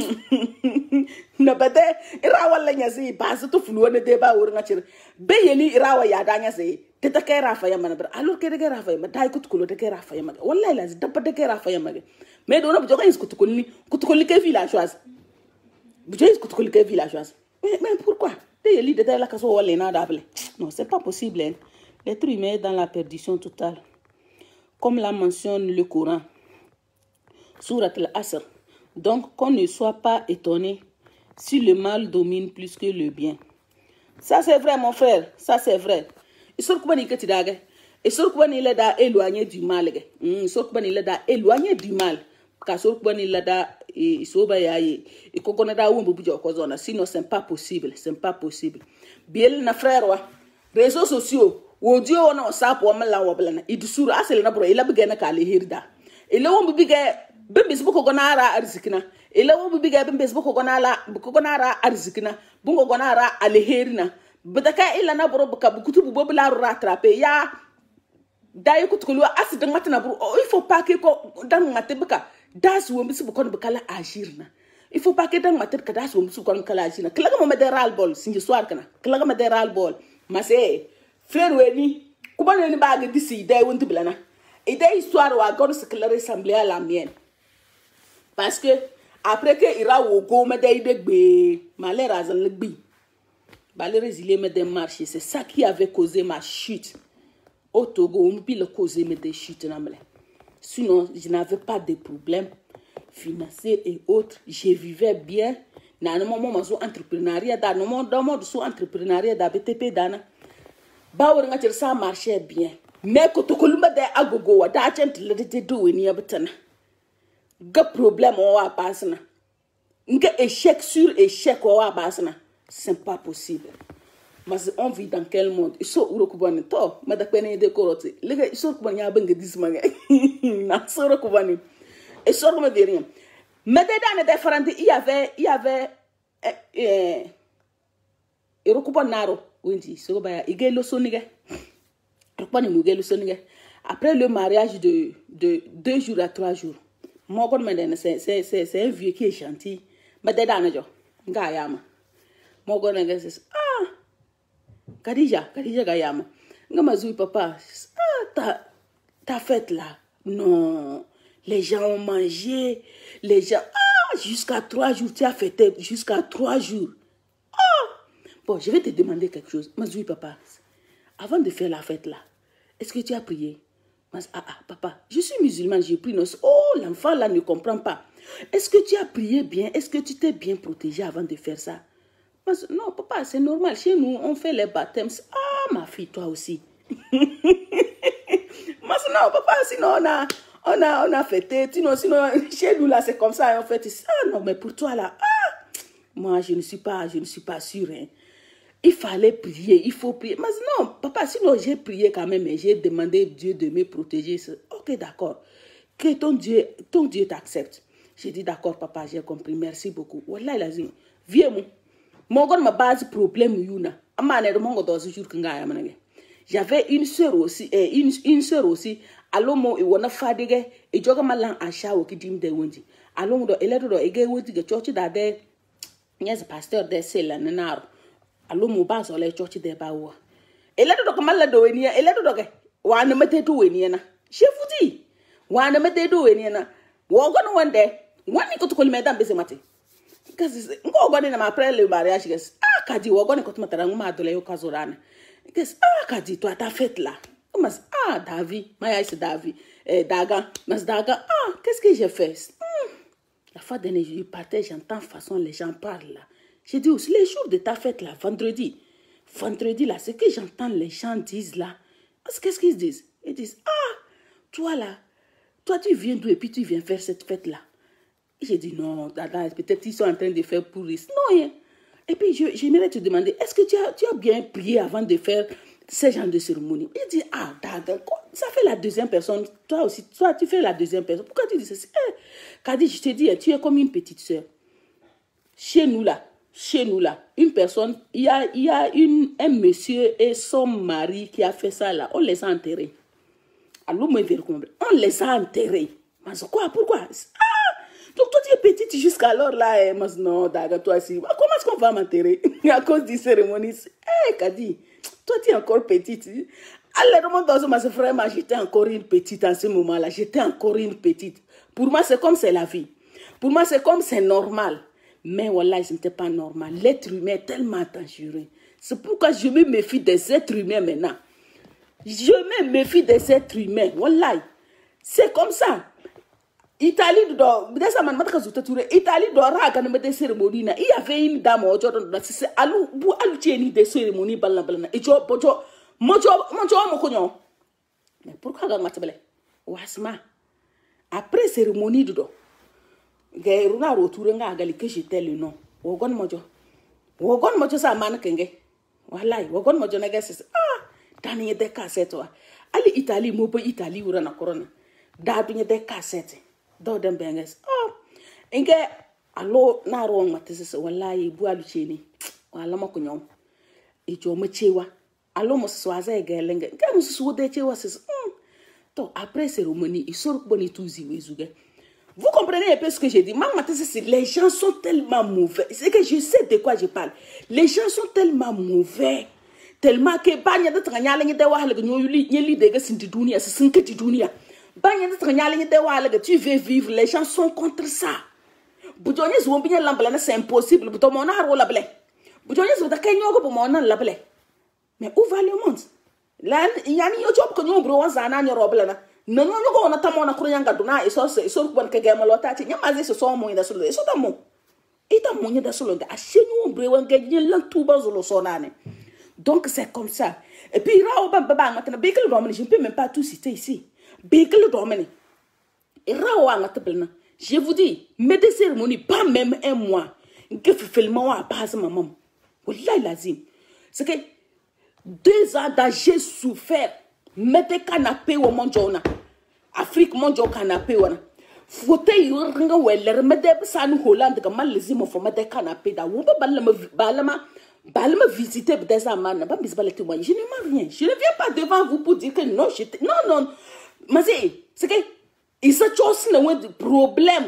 pas de Rawa Lanyasi, passe tout flou, ne débat ou nature. Bayeli Rawa Yadanya say, Teta Rafa Yamana, alors que the Rafa, but I could call the Rafa Yamaga. One line, the Pata Rafa Yamaga. Mais don't have joints Kotokoli, Kotokoli villageoise. Joyce Kotokoli villageoise. Mais pourquoi? Non, c'est pas possible. Hein. L'être humain est dans la perdition totale. Comme la mentionne le Coran. Surat al-Asr. Donc, qu'on ne soit pas étonné si le mal domine plus que le bien. Ça, c'est vrai, mon frère. Ça, c'est vrai. Il faut que il est éloigné du mal. Il faut qu'il est éloigné du mal. Car il est et kokonada wumbu bujo kozona sinon c'est pas possible c'est pas possible biel na frère wa réseaux sociaux wodio na sapo mala wablana idusuru asel na bro ila bigena kale hirda ila wumbu bige bembes buko gonara arzikina ila wumbu bige bembes buko gonala buko gonara arzikina bungo gonara aleherina bedaka ila na bro buka bukutu bobla rattraper ya dayi Kotokoli asidan matna bro il faut pas que ko dan matebka das wo mbisu bukon bukala agirna il faut pas que dans ma tête que das wo mbisu bukon bukala agirna klaga mo medéral bol sinji soir kana klaga medéral bol masé frère weni kubana ni baga disi day wontu blana et day histoire wa god se clarer sembler à la mienne parce que après que ira wo go medé de gbe malheur le gbi balé résilier me démarcher c'est ça qui avait causé ma chute au Togo on peut le causer me des chutes namle. Sinon, je n'avais pas de problèmes financiers et autres. Je vivais bien. na no mo maso entrepreneuriat da no mo do mo so entrepreneuriat da B T P dana ba wor nga ça marchait bien mais Kotokoli ma de agogo wa da chent le de do ni abtana ga problème o wa pasna nga échec sur échec o wa pasna c'est pas possible. Mais on vit dans quel monde? Il faut recouper to. Mais d'après les décorotés, les gars, il faut recouper un bang dismanga. Non, il faut recouper. Et ça ne me dit rien. Mais dedans les différents, il y avait, il y avait, eh, il recoupe naro. Oui, dit, c'est quoi? Il gagne le soniga. Recoupe ni mougue le soniga. Après le mariage de de deux jours à trois jours, moi quand me c'est c'est c'est c'est un vieux qui est gentil. Mais dedans les gens, gars yama. Moi quand me c'est ah. Kadija, Kadija Gayama. Ngamazoui papa, ah, ta, ta fête là. Non, les gens ont mangé, les gens, ah, jusqu'à trois jours, tu as fêté jusqu'à trois jours. Ah, bon, je vais te demander quelque chose. Mazoui papa, avant de faire la fête là, est-ce que tu as prié? Mas, ah, ah, papa, je suis musulman, j'ai prié. Oh, l'enfant là ne comprend pas. Est-ce que tu as prié bien? Est-ce que tu t'es bien protégé avant de faire ça? Non, papa, c'est normal. Chez nous, on fait les baptêmes. Ah, ma fille, toi aussi. Mais non, papa, sinon, on a, on a, on a fêté. Sinon, sinon, chez nous, là, c'est comme ça. En fait, ah, non, mais pour toi, là, ah, moi, je ne suis pas, je ne suis pas sûre. Hein. Il fallait prier, il faut prier. Mais non, papa, sinon, j'ai prié quand même et j'ai demandé Dieu de me protéger. Ok, d'accord. Que ton Dieu, ton Dieu t'accepte. J'ai dit, d'accord, papa, j'ai compris. Merci beaucoup. Wallah, il a dit, viens-moi. Mon ma base problème yuna amane de mongo dozi jour nga ya manage j'avais une sœur aussi et une une sœur aussi allo mo e wona fadege e joga malan asha wo kidim de wonji allo mo do eledo do ege woti ge church da de yes pasteur de sela nanaro allo mo ba so le church de ba wo eledo do kamala do weni eledo do ge wa na mete to weni na chefuti wa na mete do weni na wo go no wonde wani ko to kol medam be se mate. Because ngo gone na après le mariage guys ah kadi wo gone ko to matara nguma adole yo kazorana guys ah kadi to ta fête là mas ah David maya c'est David eh daga mas daga ah qu'est-ce que j'ai fait hmm. La fois dernière je partais j'entends façon les gens parlent là j'ai dit aussi les jours de ta fête là vendredi vendredi là ce que j'entends les gens disent là parce qu'est-ce qu'ils disent ils disent ah toi là toi tu viens d'où et puis tu viens faire cette fête là. J'ai dit non, peut-être qu'ils sont en train de faire pourrir. Non, hein. Et puis, j'aimerais te demander, est-ce que tu as, tu as bien prié avant de faire ce genre de cérémonie? Il dit, ah, ça fait la deuxième personne. Toi aussi, toi, tu fais la deuxième personne. Pourquoi tu dis ça? Eh, Kadi, je te dis, tu es comme une petite soeur. Chez nous, là, chez nous, là, une personne, il y a, il y a une, un monsieur et son mari qui a fait ça, là. On les a enterrés. Alors, on les a enterrés. Mais quoi? Pourquoi? Ah! Donc toi tu es petite jusqu'alors là, eh, mais non, daga toi aussi. Comment est-ce qu'on va m'enterrer à cause des cérémonies? Eh, Kadi, toi tu es encore petite. Alors dans ma frère, j'étais encore une petite en ce moment-là. J'étais encore une petite. Pour moi c'est comme c'est la vie. Pour moi c'est comme c'est normal. Mais voilà, ce n'était pas normal. L'être humain est tellement dangereux. C'est pourquoi je me méfie des êtres humains maintenant. Je me méfie des êtres humains. Voilà, c'est comme ça. Italie do desa man mataka zuta touré Italie do raga na mede cérémonie na il y avait une dame au jodon na c'est alu bu alu tieni des cérémonies balna balna et jo bojo mojo mojo mo konyo mais pourquoi ga matbele wasma après cérémonie do gay runa retour nga gali que j'étais le nom wogon mojo wogon mojo sa man kenge wallahi wogon mojo na gese ah tani de cassette wa ali Italie mo bo Italie wura na corona da dunya de cassette do dem benges oh inge allo na ro matese wallahi bu alu cheni wala mako nyom e jo ma chewa allo mo swaza e gelenge ga mo su de chewa ses to après cérémonie il sort boni tuzi wezuge. Vous comprenez un peu ce que j'ai dit? Maman, les gens sont tellement mauvais. C'est que je sais de quoi je parle. Les gens sont tellement mauvais. Tellement que banya de tranyala ni de wahale nyoli nyeli de sinti dunia se sinketi dunia. Banya de tranyala ni de wahale tu veux vivre, les gens sont contre ça. Bujonye zombinya lambala c'est impossible. Buto mona haro la ble. Bujonye zo da kenyo ko mona la ble. Mais où va le monde? Là yani yo job ko nyobro wanzana nyoroble na. Non non non on attend mon accroyant gaduna et ça c'est ça qu'on peut gagner malota ti nyama ze so mo ina so so tamo Et dans mon yéda solo de achenu ombre wan gagné l'entouba zolo sonane. Donc c'est comme ça. Et puis rao bam baba maintenant bekel domene, je ne peux même pas tout citer ici. Bekel domene. Et rao anga tebelna. Je vous dis, mais des cérémonies pas même un mois. Que fait le moment à base maman. Wallahi lazim. C'est que deux ans d'âge j'ai souffert. Mettez canapé au monde jona. Afrique monde jona canapé wana. Fauteuil ringa weller mettez sanu Hollande comme mal les imos faut mettez canapé da. Ou pas balma balma balma visiter des amana. Pas bisbal témoin. Je ne m'en rien. Je ne viens pas devant vous pour dire que non j'étais non non. Mais c'est que il se chose n'a problème.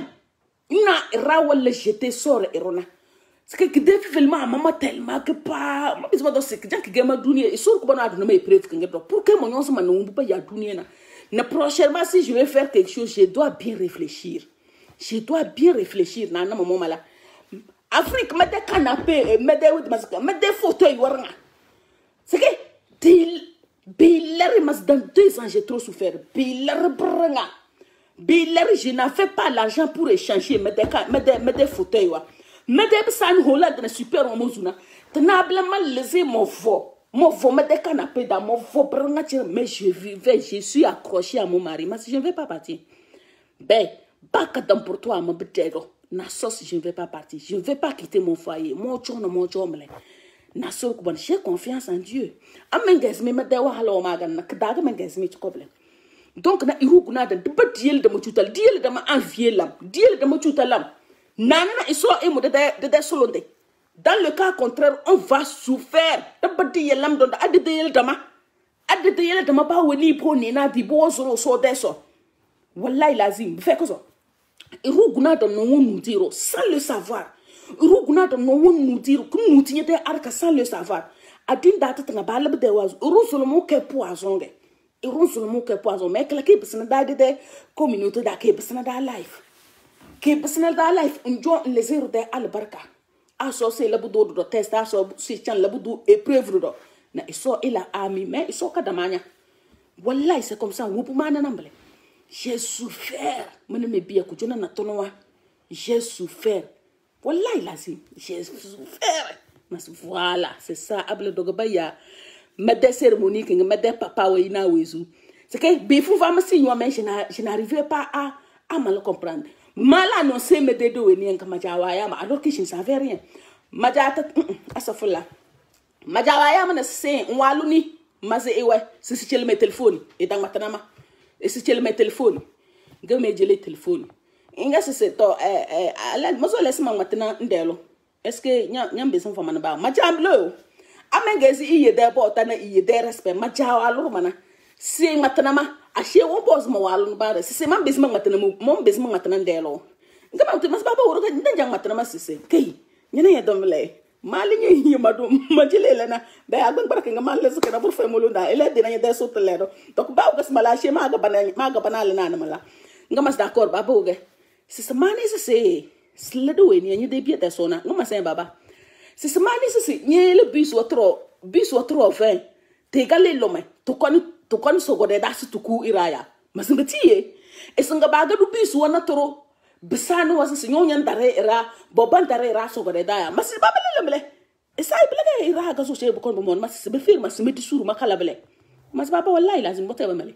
Na rawal jeté sort erona. C'est que des films maman tellement que pas ma bisma do c'est que jank gema dunia et sur ko na do me preuve que ngebo pour que mon yonse man on pas ya dunia na na prochainement si je vais faire quelque chose je dois bien réfléchir. Je dois bien réfléchir na na maman mala. Afrique met des canapés met des met des fauteuils waranga. C'est que til biler mas dans deux ans j'ai trop souffert. Biler branga. Biler je n'ai fait pas l'argent pour échanger met des met des met des fauteuils wa. Mais des san Hollande na super omozuna tenablement laisser mon veau mon veau me des canapés dans mon veau mais je vivais je suis accroché à mon mari mais si je ne vais pas partir ben baka dans pour toi mon betero na sauce je ne vais pas partir je ne vais pas quitter mon foyer mon chono mon chomle na so ko j'ai confiance en Dieu amenges me me de wahala o magan na kdaga menges me problème donc na irugu na de bediel de mo tutal diel de ma envier lam diel de mo tutalam. Nana iso emo de de de solonde. Dans le cas contraire, on va souffrir. De badi yelam don ade de yel dama. Ade de yel dama ba woni po ni na di bo so so de so. Wallahi lazim, fait que ça. Iruguna don no won diro sans le savoir. Iruguna don no won diro ku nuti yete arka sans le savoir. Adin data tanga bala be de was uru solomo ke poison ge. Uru solomo ke poison mais que la ke pesna da de communauté da ke pesna da life. Que personnel da life unjo les zéro de albarka aso c'est la budo do test aso si chan la budo épreuve do na iso ila ami mais iso kadamanya wallahi c'est comme ça wupu mana nambale j'ai souffert mene me biya ku jona na tonowa j'ai souffert wallahi lazim j'ai souffert mas voilà c'est ça able dogo baya me des cérémonies que me des papa wa ina wezu c'est que bifu va me signer mais je n'arrivais pas à à mal comprendre. Mal annoncé me de deux ni en Kamajawaya, alors que je ne savais rien. Majata asafula. Majawaya me se waluni maze ewe si si le téléphone et dans matanama et si le téléphone. Ga me jele téléphone. Inga se se to eh eh ala mozo laisse ma matana ndelo. Est-ce que nya nya beson fa mana ba majamlo. Amengezi iye de bo tana iye de respect majawa lo mana. Si matanama achei um pos mo walu bara se se man besma matana mo mo besma matana ndelo ngama to mas baba woro ga ndanja matana masise kay nyene ya domle mali nyi yimadu majele lena da agban baraka ngama le suka na burfa mo lunda ele dina ya da sotelero donc ba ugas mala che ma ga bana ma ga bana le na mala ngama d'accord baba uga se se mani se se sledo we ni nyi de bieta sona ngama sen baba se se mani se se nyi le bis wotro bis wotro vingt te gale lo mai to koni to kon so gode da su tuku iraya masingatiye esinga baga du bisu wana toro bisanu wasa sinyo nyan dare era boban dare era so gode da ya masi babele lemle esai bele ira ga so she bokon bo mon masi be firma simeti suru makala bele mas baba wallahi lazim bote bamele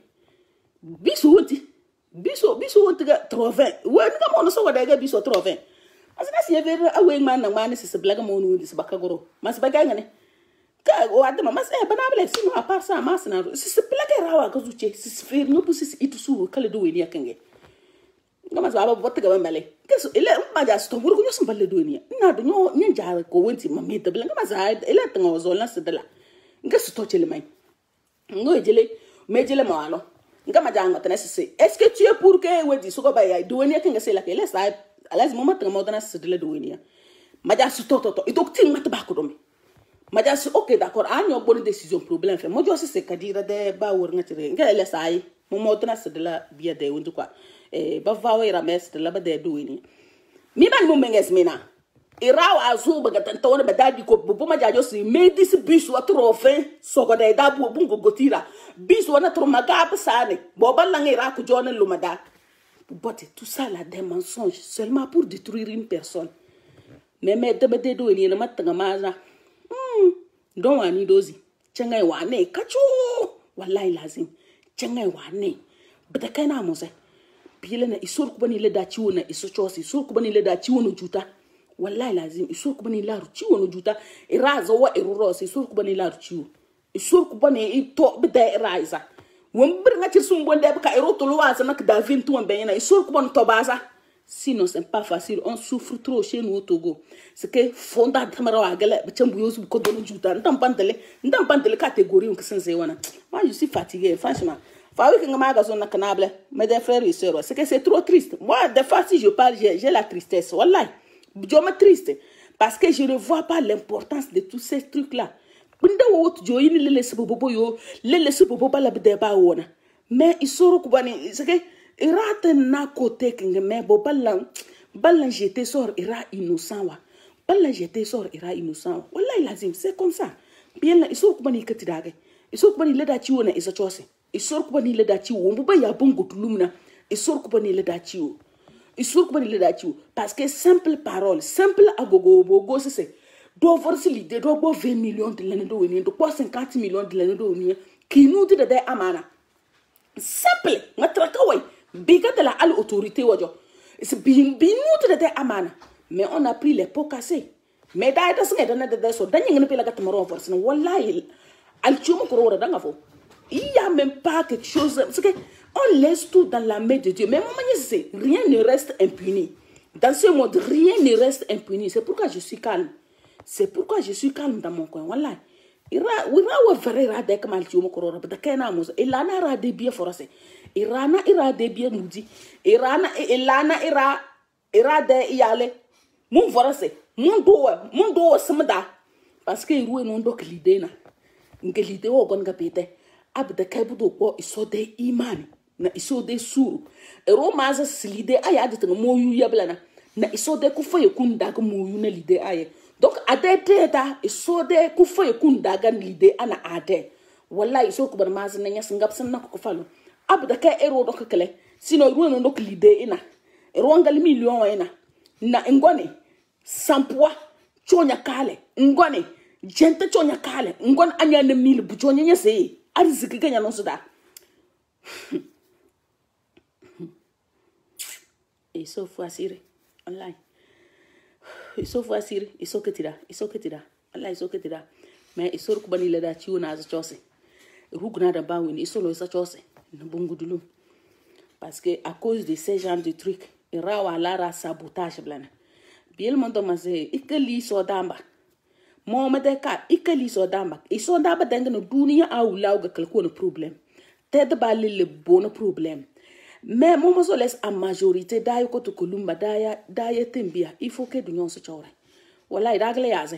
bisu wonti bisu bisu wonti ga vingt wen ga mon so gode ga bisu vingt asina si yeve awe man na man si se blaga mon wonti se bakagoro mas baga ngane ka o adama mas e banabele sino a part ça mas na si se plaque rawa ka zuche si se fer no pusi itu su kala do weni akenge ngama baba botte ga bambale keso ele ma ja sto burgo nyo samballe do weni na do nyo nyen jare ko wenti mammi de bla ngama za ele tanga zolna sedela ngeso to chele mai ngo jele me jele mawalo ngama ja ngata na sise est-ce que tu es pour que wedi so ko ba ya do weni akenge se la ke le sa alazi mama tanga modana sedela do weni ma ja sto to to idok tin mata ba ko do mi Madame, ok, d'accord, a une bonne décision, problème. Moi, je sais ce que dire de Baour Natire. Quelle est ça? Mon mot de la bière de ou quoi? Et Bavaoué Rames de la bade douini. Miman Mumenges Mina. Irao Azou Bagatantone Badadi Buma Jajosi, made this bis ou trop fin, so que des dabu bungo gotira. Bis ou notre magab sane, Boba Langera John et Lumada. But tout ça là des mensonges seulement pour détruire une personne. mais mais de de do ni na matanga maza hmm don wani dozi cengai wane kacho wallahi lazim cengai wane bada kana mo sai bile na isur ku bani le da ciwo na iso chosi isur ku bani le da ciwo no juta wallahi lazim isur ku bani la ru ciwo no juta iraza wa iruro si isur ku bani la ru ciwo isur ku bani ito bida iraza won bir nga ci sum bonde ka iro to loasa nak da vingt won ben na isur ku bani to baza sinon c'est pas facile on souffre trop chez nous au Togo c'est que fonda tamara wa gala be chambu yosu ko do juta ndam pantele ndam pantele catégorie on kisense wana moi je suis fatigué franchement. Mais des frères et sœurs, c'est que c'est trop triste. Moi, des fois, si je parle, j'ai la tristesse. Wallah, je me triste. Parce que je ne vois pas l'importance de tous ces trucs-là. Mais ils sont c'est que il rate na côté mais bon ballan ballan j'étais sort ira innocent wa ballan j'étais sort ira innocent wallahi lazim c'est comme ça bien là ils sont kubani katidage ils sont kubani leda chiwona isa chose isor ko bani le dachi wo mbo ba ya bongo tulumna isor ko bani le dachi wo isor ko bani le dachi wo parce que simple parole simple agogo bogo c'est do force l'idée do bo vingt millions de l'année do woni do cinquante millions de l'année do woni qui nous dit de des amana simple ngatra kawai biga de la al autorité wajo c'est bin bin nous de des amana mais on a pris les pots cassés mais da ita singa dana de so danyi ngene pela gatmaro force wallahi al chumo ko ro danga fo. Il n'y a même pas quelque chose. C'est qu'on laisse tout dans la main de Dieu. Mais maman, c'est rien ne reste impuni. Dans ce monde, rien ne reste impuni. C'est pourquoi je suis calme. C'est pourquoi je suis calme dans mon coin. Voilà. Il y a vrai radé comme al tumo korora. Parce que na musa. Il a na radé bien forcé. Il a na radé bien moudi. Il a na il a na ira radé yale. Mon forcé. Mon do mon do samada. Parce que il roule non donc l'idée na. Ngé l'idée au gon gapete. Abda kaibudo ko isode imani na isode suru ero maza slide aya de tanga moyu yablana na isode ku faye kunda ga moyu na lide aye donc adete ta isode ku faye kunda ga lide ana ade wallahi iso ku bar maza na nyas ngap san nako ko falo abda ka ero do kale sino ro no do lide ina ero ngal million wa ina na ngone sampwa chonya kale ngone jente chonya kale ngon anya na mil bu chonya nyase arziki ganya non suda isso foi asire online isso foi asire isso que tira isso que tira wallahi isso que tira mais isso ko bani leda ciwo na za chose rugna da bawo ni isso lo isa chose na bungudulu parce que à cause de ces genres de trucs irawa lara sabotage blana biel mondo maze ikali so damba mo madeka ikali so damba iso damba denga no dunia au lauga kalko no problème tede balé le bon problème mais mo mo so laisse en majorité dayo ko to kolumba daya daya tembia il faut que d'union se chore wallahi dagle yaze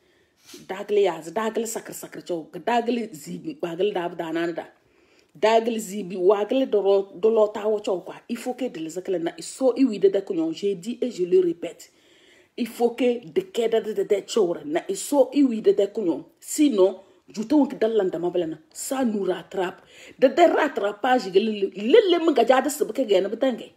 dagle yaze dagle sakr sakr chow dagle zibi wagle dab danana da dagle zibi wagle doro dolo tawo chow quoi il faut que de les akla na iso iwide da kunyon j'ai dit et je le répète. Il faut que de queda de de chora na iso iwi de de kunyon sinon juto ki dalanda mabalana ça nous rattrape de de rattrapage le le mga jada se beke gena betange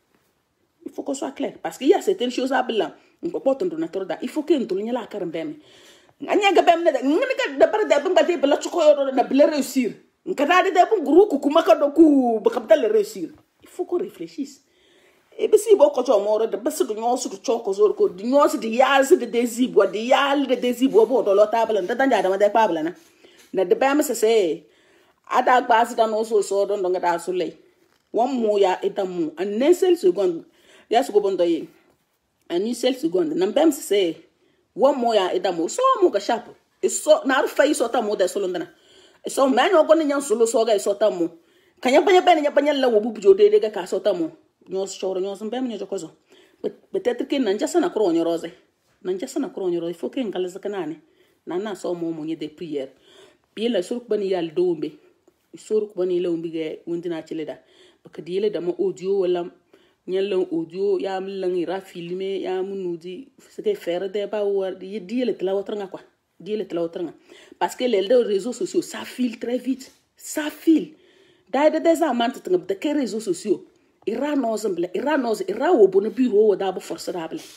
il faut qu'on soit clair parce qu'il y a certaines choses à blanc on peut pas tendre notre da il faut que nous nya la karam bem anya ga bem na ngene ga de bar de ngati bela chuko yo na bela réussir ngata de de guru ku kuma ka do ku ba kaptal réussir il faut qu'on réfléchisse. Et bien, si beaucoup de gens de baisse de nous sur le choc aux autres, de nous sur des yals de désibou, des yals de désibou, bon, dans la table, dans la table, dans la table, na de bam c'est ada base dans nos so don don da soleil one mo ya etamu en un seul seconde ya su go bondoye en une seule seconde na bam c'est one mo ya etamu so mo ka sharp so na ru fay so ta mo da solo ndana so man o go nyan solo so ga so ta mo kanya panya panya nya panya la wo bu jo de de ga ka so ta mo nyo choro nyo bam nyo jokozo peut-être que nanja sana kro nyo rose nanja sana kro nyo rose il faut que ngala zakanane na na so mo mo nye de prière bien la sur bani yal dombe sur bani la umbi ge wondina cheleda parce que diele dama audio wala nyalla audio ya mlangi ra filmer ya munudi c'est faire des ba war diele tla wotranga quoi diele tla wotranga parce que les réseaux sociaux ça file très vite ça file daide des amantes de que réseaux sociaux ira nozemble ira noz ira wo bon bureau da ba forcerable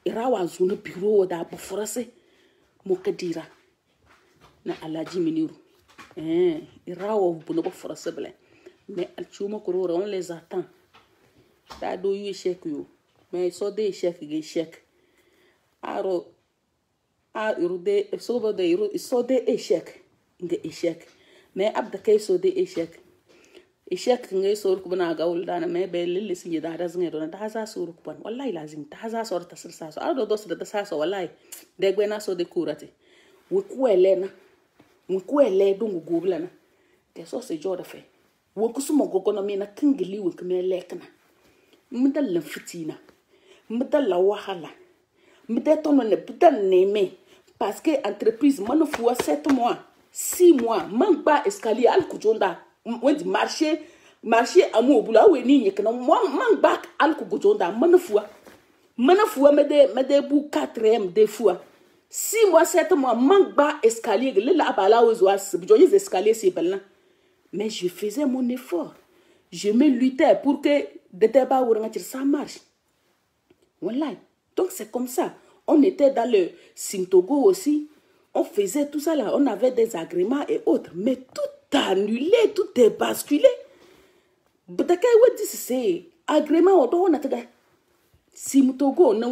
irawa zuna bureau da bu forase mo kadira na alaji miniru eh irawa bu no bu forase ble mais al chuma ko on les attend da do yu échec yo mais so de échec ge échec aro a irude so bo de iru so de échec nge échec mais abda kay so de échec échec ngay so ko bana gawul dana mais be lille sinji da da zngé do da za so ko ban wallahi lazim ta za so ta sir sa so aro do so da sa so wallahi de gwena so de kurate we ku elena we ku ele do ngugoblana de so se joda fe we ku sumo gogono mi na kingili we ku me lekna mdal la fitina mdal la wahala mdal tono le putain neme parce que entreprise mano fua sept mois six mois man ba escalier al kujonda on dit marché marché amu bula we ni nyekna man ba al kujonda mano fua mano fua me de me de bu quatrième des fois six mois sept mois man ba escalier le la bala aux oas bijoye escalier c'est belna mais je faisais mon effort je me luttais pour que de débat ou ça marche. Voilà. Donc c'est comme ça. On était dans le Sintogo aussi. On faisait tout ça là. On avait des agréments et autres. Mais tout annulé, tout est basculé. Peut-être que c'est agrément on a tout. Sintogo, on a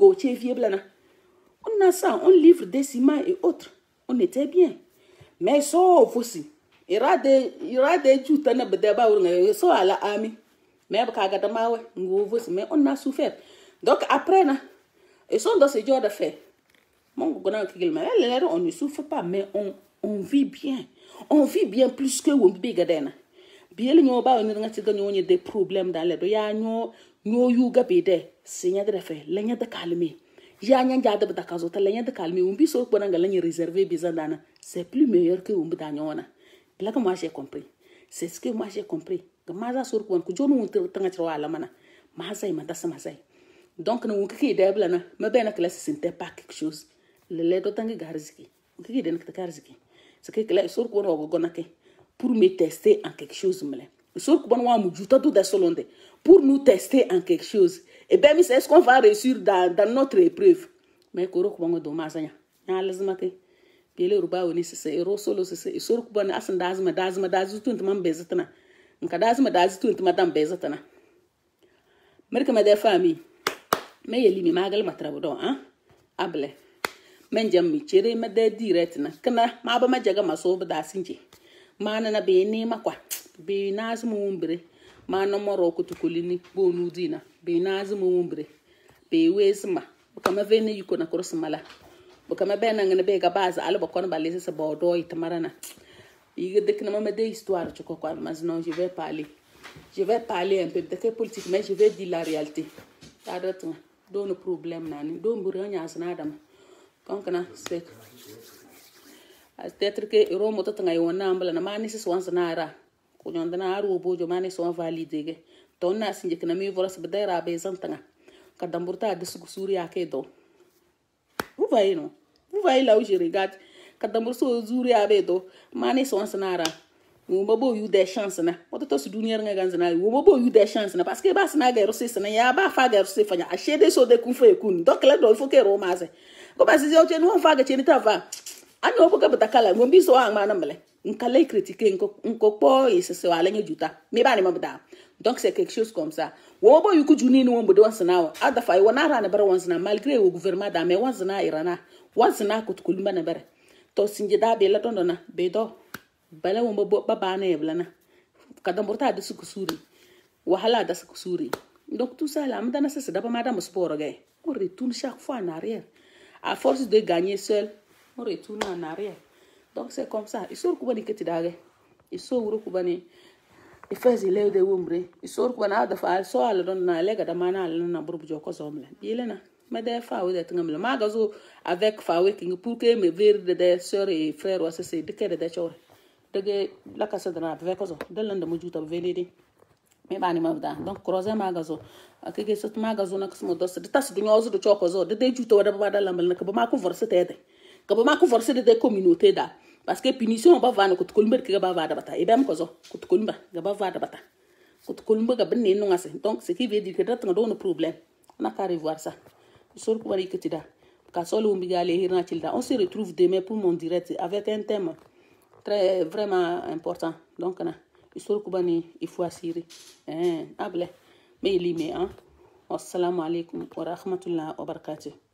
on a ça, on livre des ciments et autres. On était bien. Mais sauf aussi. Il y aura des il y aura des jours où on a débat ou so à la ami. Mais on a souffert. Donc après, ils sont dans ce genre de fait. On ne souffre pas, mais on, on vit bien. On vit bien plus que on vit bien. Bien, on a des problèmes dans les deux. Il y a no yuga bede. Seigneur de fait, l'aigne de calmer. Il y a un gars de Batacazo, l'aigne de calmer. On vit sur le point de réserver bizarre. C'est plus meilleur que on bidaniona. Là que moi j'ai compris. C'est ce que moi j'ai compris. Maza sur quoi que John won't tanga la mana. Mazay madassa mazay. Donc nous qui deblana, me ben classe c'était pas quelque chose. Le lait d'autant garziki. Qui den que garziki. C'est que la sur quoi on gonake pour me tester en quelque chose mele. Sur quoi on mu juta tout de solonde pour nous tester en quelque chose. Et ben c'est ce qu'on va réussir dans dans notre épreuve. Mais koro ko ngo do mazanya. Na lazima ke pele ruba woni c'est ero solo c'est sur quoi on asan dazma dazma dazu tout man bezatana. Nkadazi madazi tu madame bezatana merka ma de famille me yeli mi magal matrabo do hein able men jammi chere ma de direct na kana ma ba ma jaga maso ba da sinje mana na be ni makwa be nazu mumbre mana moro ko tukulini bonu dina be nazu mumbre be wesma kama vene yuko na cross mala kama be na ngene be ga baza ala ba kon ba lese se bodo itamarana. Il dit que je vais des histoires, mais non, je vais parler. Je vais parler un peu de politique, mais je vais dire la réalité. Dans le problème, dans le problème, c'est peut-être que Rome est un amble, na mani se swan sanara. Kunyonda na aru bojo mani swan valide. Tonna sinje kana mi vola se bedera be zantanga. Kadamburta de suri akedo. Vous voyez non? Vous voyez là où je regarde. Kadambur so zuri abedo mani swan sanara. Wo mabo yu des chances na. Oto su dunia nga ganzana. Wo mabo yu des chances na parce que ba sna ga rose sana ya ba fa ga rose fanya. Achede so de kun fa ekun. Donc là do il faut que romaze. Ko ba si je no fa ga cheni ta va. Ani obuka batakala ngombi so ang mana mele nkale critiquer nko nko po ese se wala nya juta me ba ni mabda. Donc c'est quelque chose comme ça wo bo yuku juni ni wombo de wansana ada fa wona ra na bara wansana malgré au gouvernement da me wansana irana wansana ko tukulima na bara to sinje da be la tondona be do bala wombo ba ba na yeblana kadamborta de sukusuri wahala da sukusuri. Donc tout ça là madana ça c'est d'abord madame sport gay on retourne chaque fois en arrière à force de gagner seul on retourne en arrière. Donc c'est comme ça. Il sort kubani ketidage. Il sort uru kubani. Il fait zile de wumbre. Il sort kubana da fa so ala don na lega da mana ala na burbu joko somle. Bielena. Mais des fois où d'être ngamle. Magazo avec fa working pour que me ver de des sœurs et frères ou c'est de que de chore. De la casa de na avec ozo. De landa mujuta veledi. Mais bani mabda. Donc croiser magazo. Akeke sot magazo na kusmo dos de tas du nyozo de choko zo. De de juto da baba da lambal na ka ma ko force tede. Ka ba ma ko forcer de communauté da parce que punition on va vana ko tkolumba ke ba vada bata e bam ko zo ko tkolumba ga ba vada bata ko tkolumba ga benni no ngase. Donc ce qui veut dire que dat nga do no problème on a qu'à revoir ça. On se retrouve demain pour mon direct avec un thème très vraiment important. Donc, il faut assurer. Mais il est, hein. Assalamu alaikum wa rahmatullahi wa barakatuh.